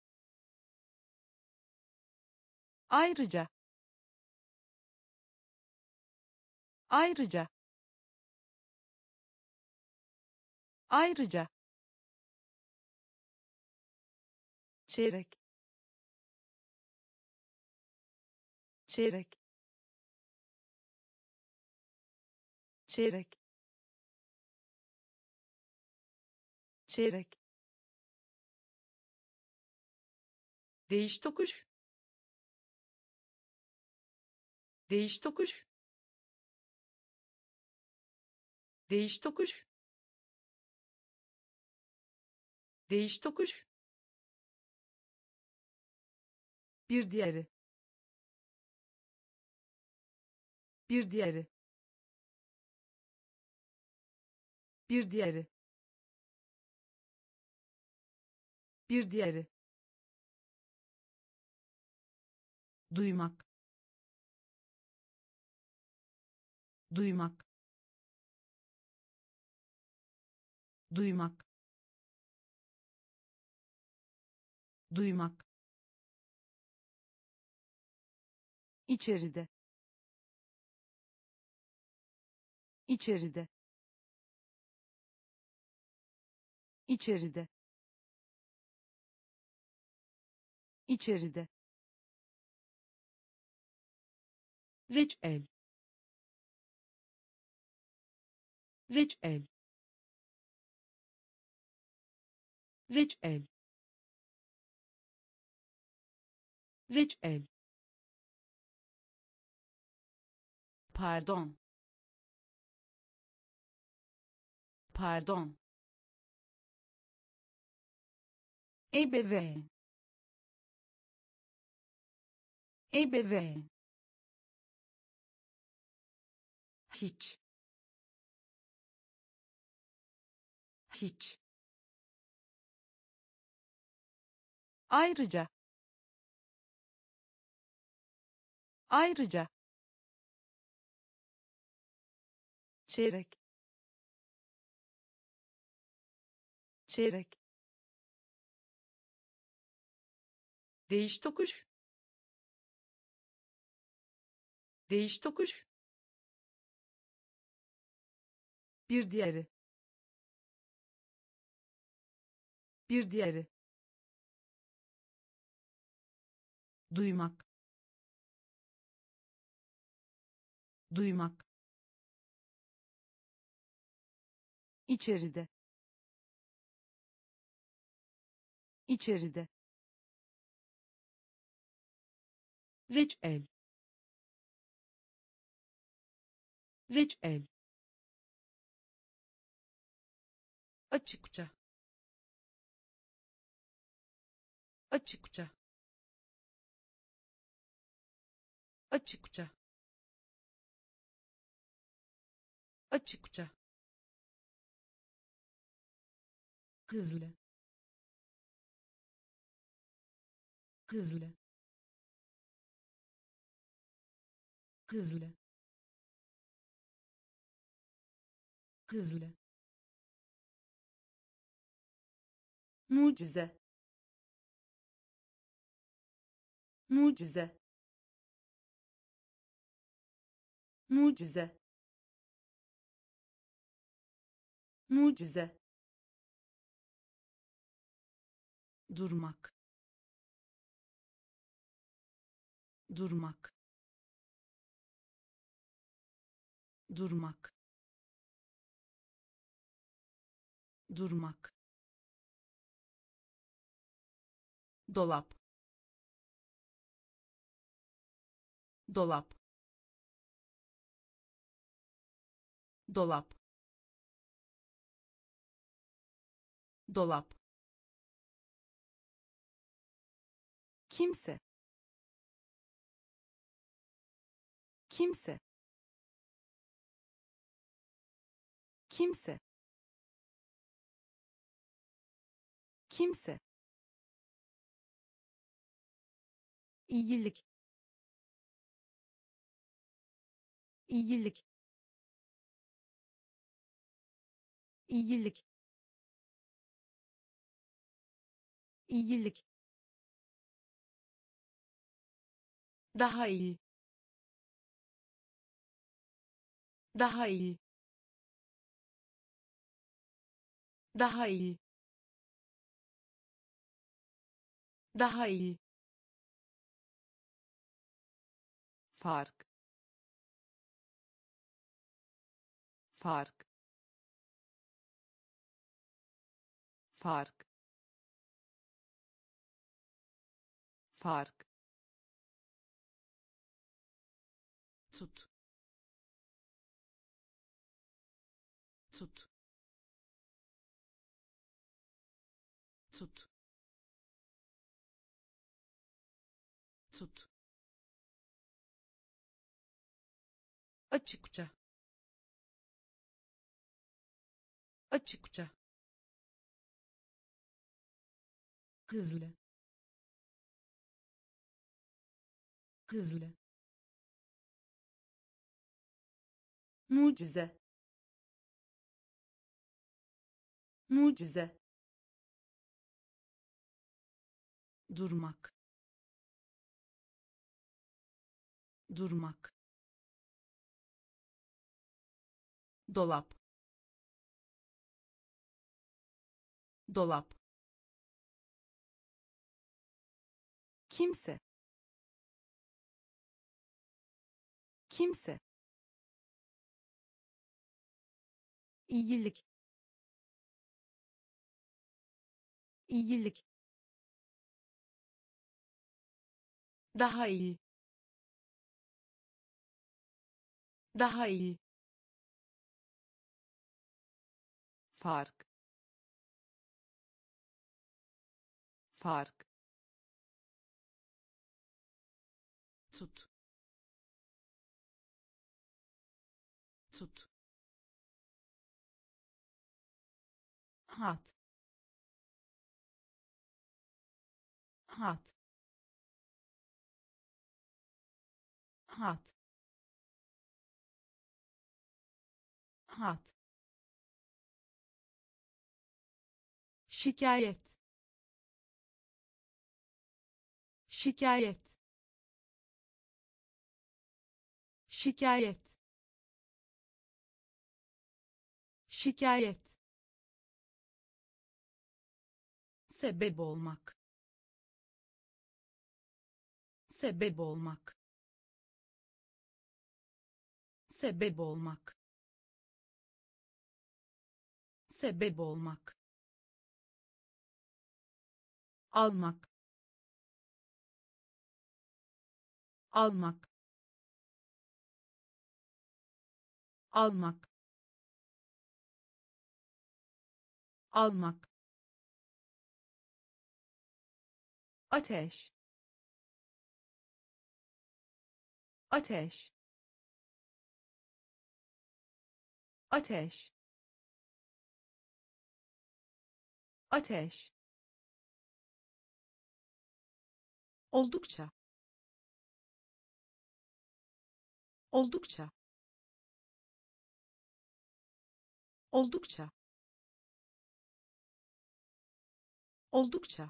ayrıca, ayrıca, ayrıca, çeyrek, çeyrek, çeyrek, çeyrek, değiş tokuş, değiş tokuş, değiş tokuş, değiş tokuş, bir diğeri, bir diğeri, bir diğeri, bir diğeri, duymak, duymak, duymak, duymak, içeride, içeride, içeride, içeride, reçel, reçel, reçel, reçel, pardon, pardon, ebeveyn, ebeveyn, hiç, hiç, ayrıca, ayrıca, çeyrek, çeyrek, değiş tokuş, değiş tokuş, bir diğeri, bir diğeri, duymak, duymak, içeride, içeride, reçel, reçel, açıkça, açıkça açıkça açıkça hızlı hızlı hızlı hızlı mucize mucize mucize mucize durmak durmak durmak durmak dolap dolap dolap dolap kimse kimse kimse kimse iyilik iyilik iyilik iyilik daha iyi daha iyi daha iyi daha iyi fark fark fark fark tut tut tut tut açıkça açıkça hızlı hızlı mucize mucize durmak durmak dolap dolap kimse kimse iyilik iyilik daha iyi daha iyi fark fark tut tut hat hat hat hat şikayet şikayet şikayet şikayet sebep olmak sebep olmak sebep olmak sebep olmak almak almak almak almak ateş, ateş, ateş, ateş, oldukça, oldukça, oldukça, oldukça,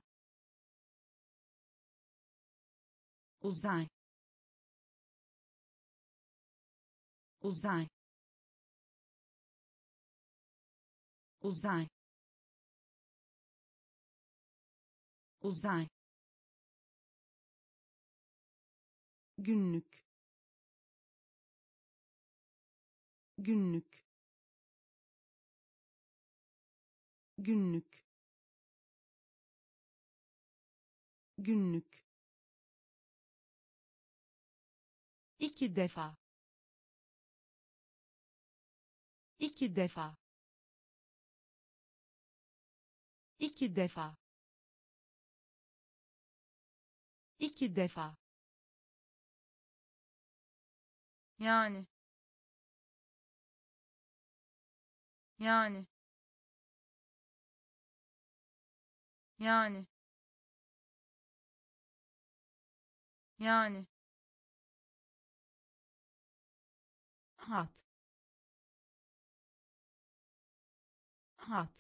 uzay, uzay, uzay, uzay, günlük, günlük, günlük, günlük, iki defa, iki defa, iki defa, iki defa, yani, yani, yani, yani, hat, hat,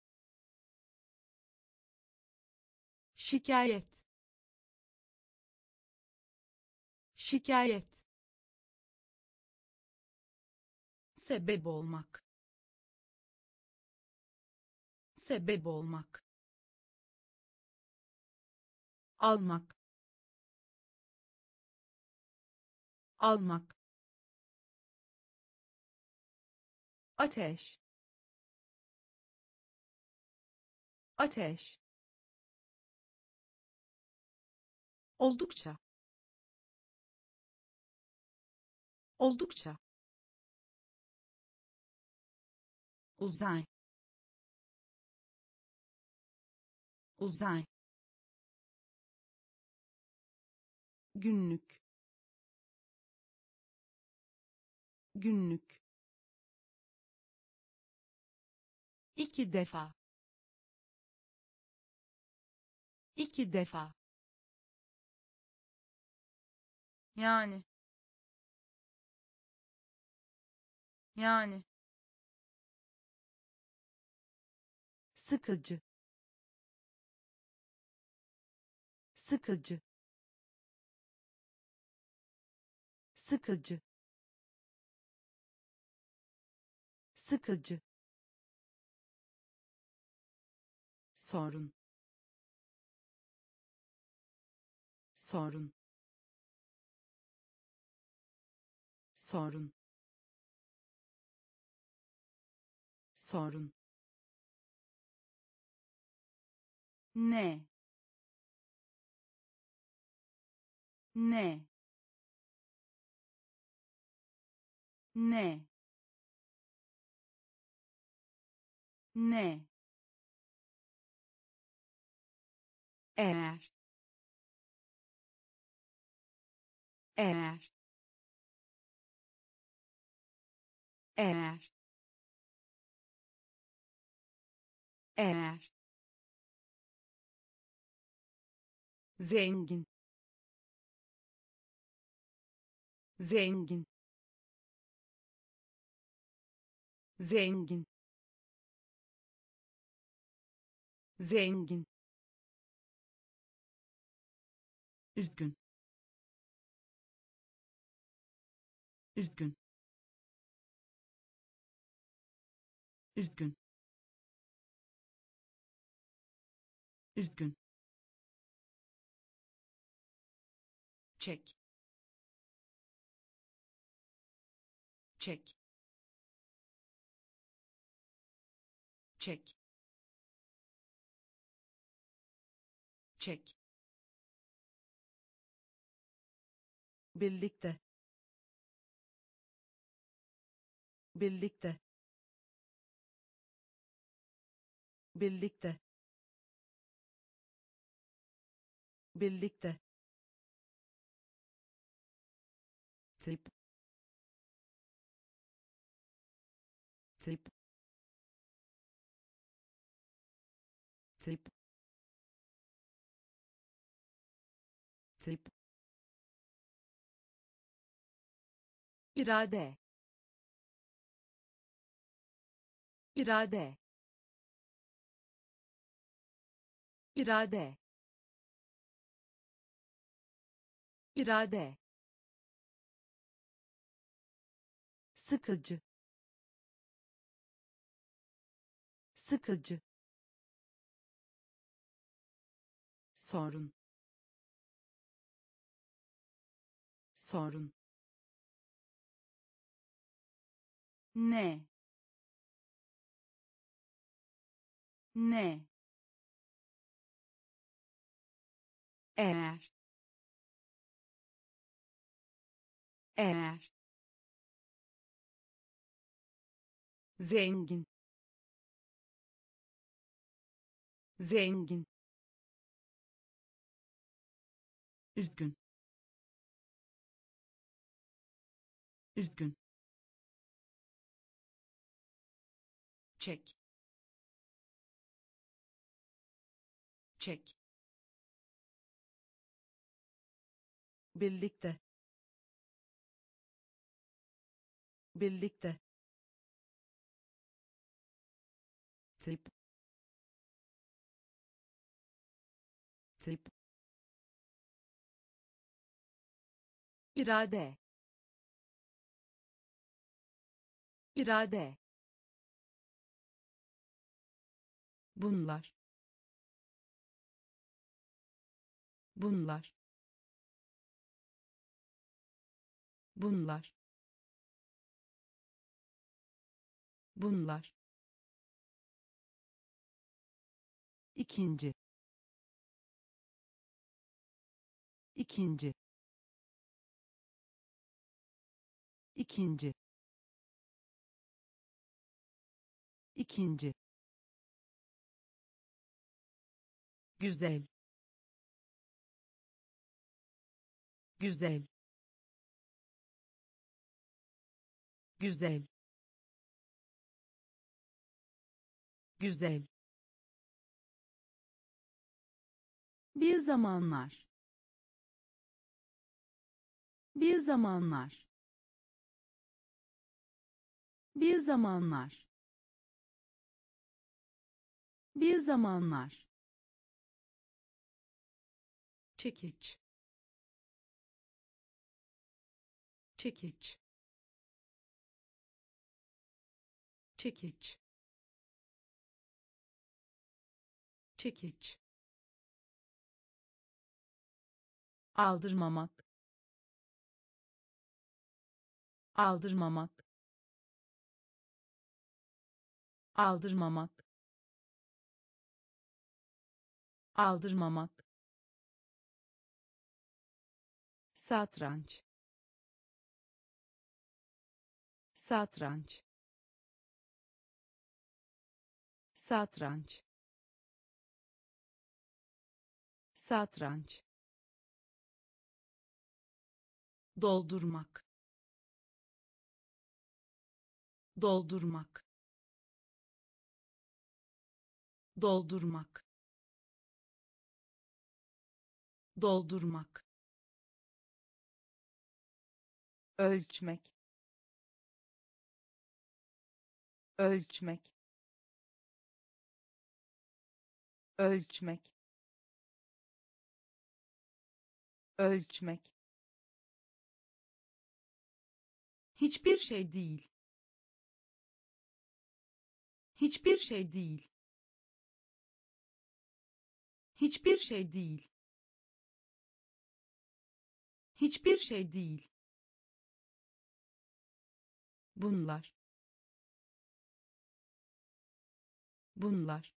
şikayet, şikayet, sebep olmak, sebep olmak, almak, almak, ateş, ateş, oldukça, oldukça, uzay, uzay, günlük, günlük, iki defa, iki defa, yani, yani, sıkıcı, sıkıcı, sıkıcı, sıkıcı, sorun, sorun, sorun, sorun, ne, ne, ne, ne, eğer, eğer, eğer, eğer, zengin, zengin, zengin, zengin, üzgün, üzgün, üzgün, üzgün, çek, çek, çek, çek, birlikte, birlikte, birlikte, birlikte, tip, tip, tip, tip, irade, irade, irade, irade, sıkıcı, sıkıcı, sorun, sorun, ne, ne, eğer, eğer, zengin, zengin, üzgün, üzgün, çek, çek, birlikte, birlikte, tip, tip, irade, irade, bunlar, bunlar, bunlar, bunlar, ikinci, ikinci, ikinci, ikinci, güzel, güzel, güzel, güzel, bir zamanlar, bir zamanlar, bir zamanlar, bir zamanlar, çekiç, çekiç, çekiç, çekiç, aldırmamak, aldırmamak, aldırmamak, aldırmamak, satranç, satranç, satranç, satranç, doldurmak, doldurmak, doldurmak, doldurmak, ölçmek, ölçmek, ölçmek, ölçmek, hiçbir şey değil, hiçbir şey değil, hiçbir şey değil, hiçbir şey değil, bunlar, bunlar,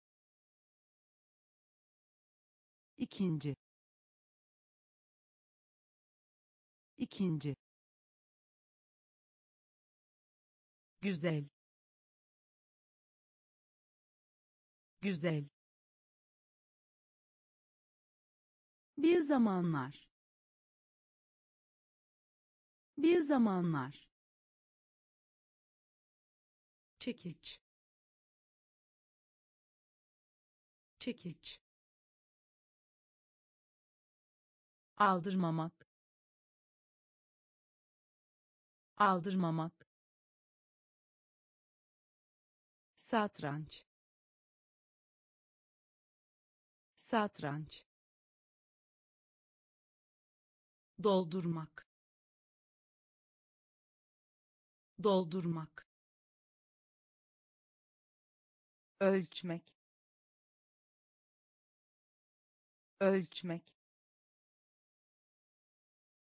ikinci, ikinci, güzel, güzel, Bir zamanlar. Bir zamanlar. Çekiç. Çekiç. Aldırmamak. Aldırmamak. Satranç. Satranç. Doldurmak. Doldurmak. Ölçmek. Ölçmek.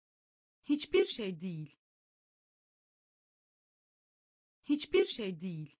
Hiçbir şey değil. Hiçbir şey değil.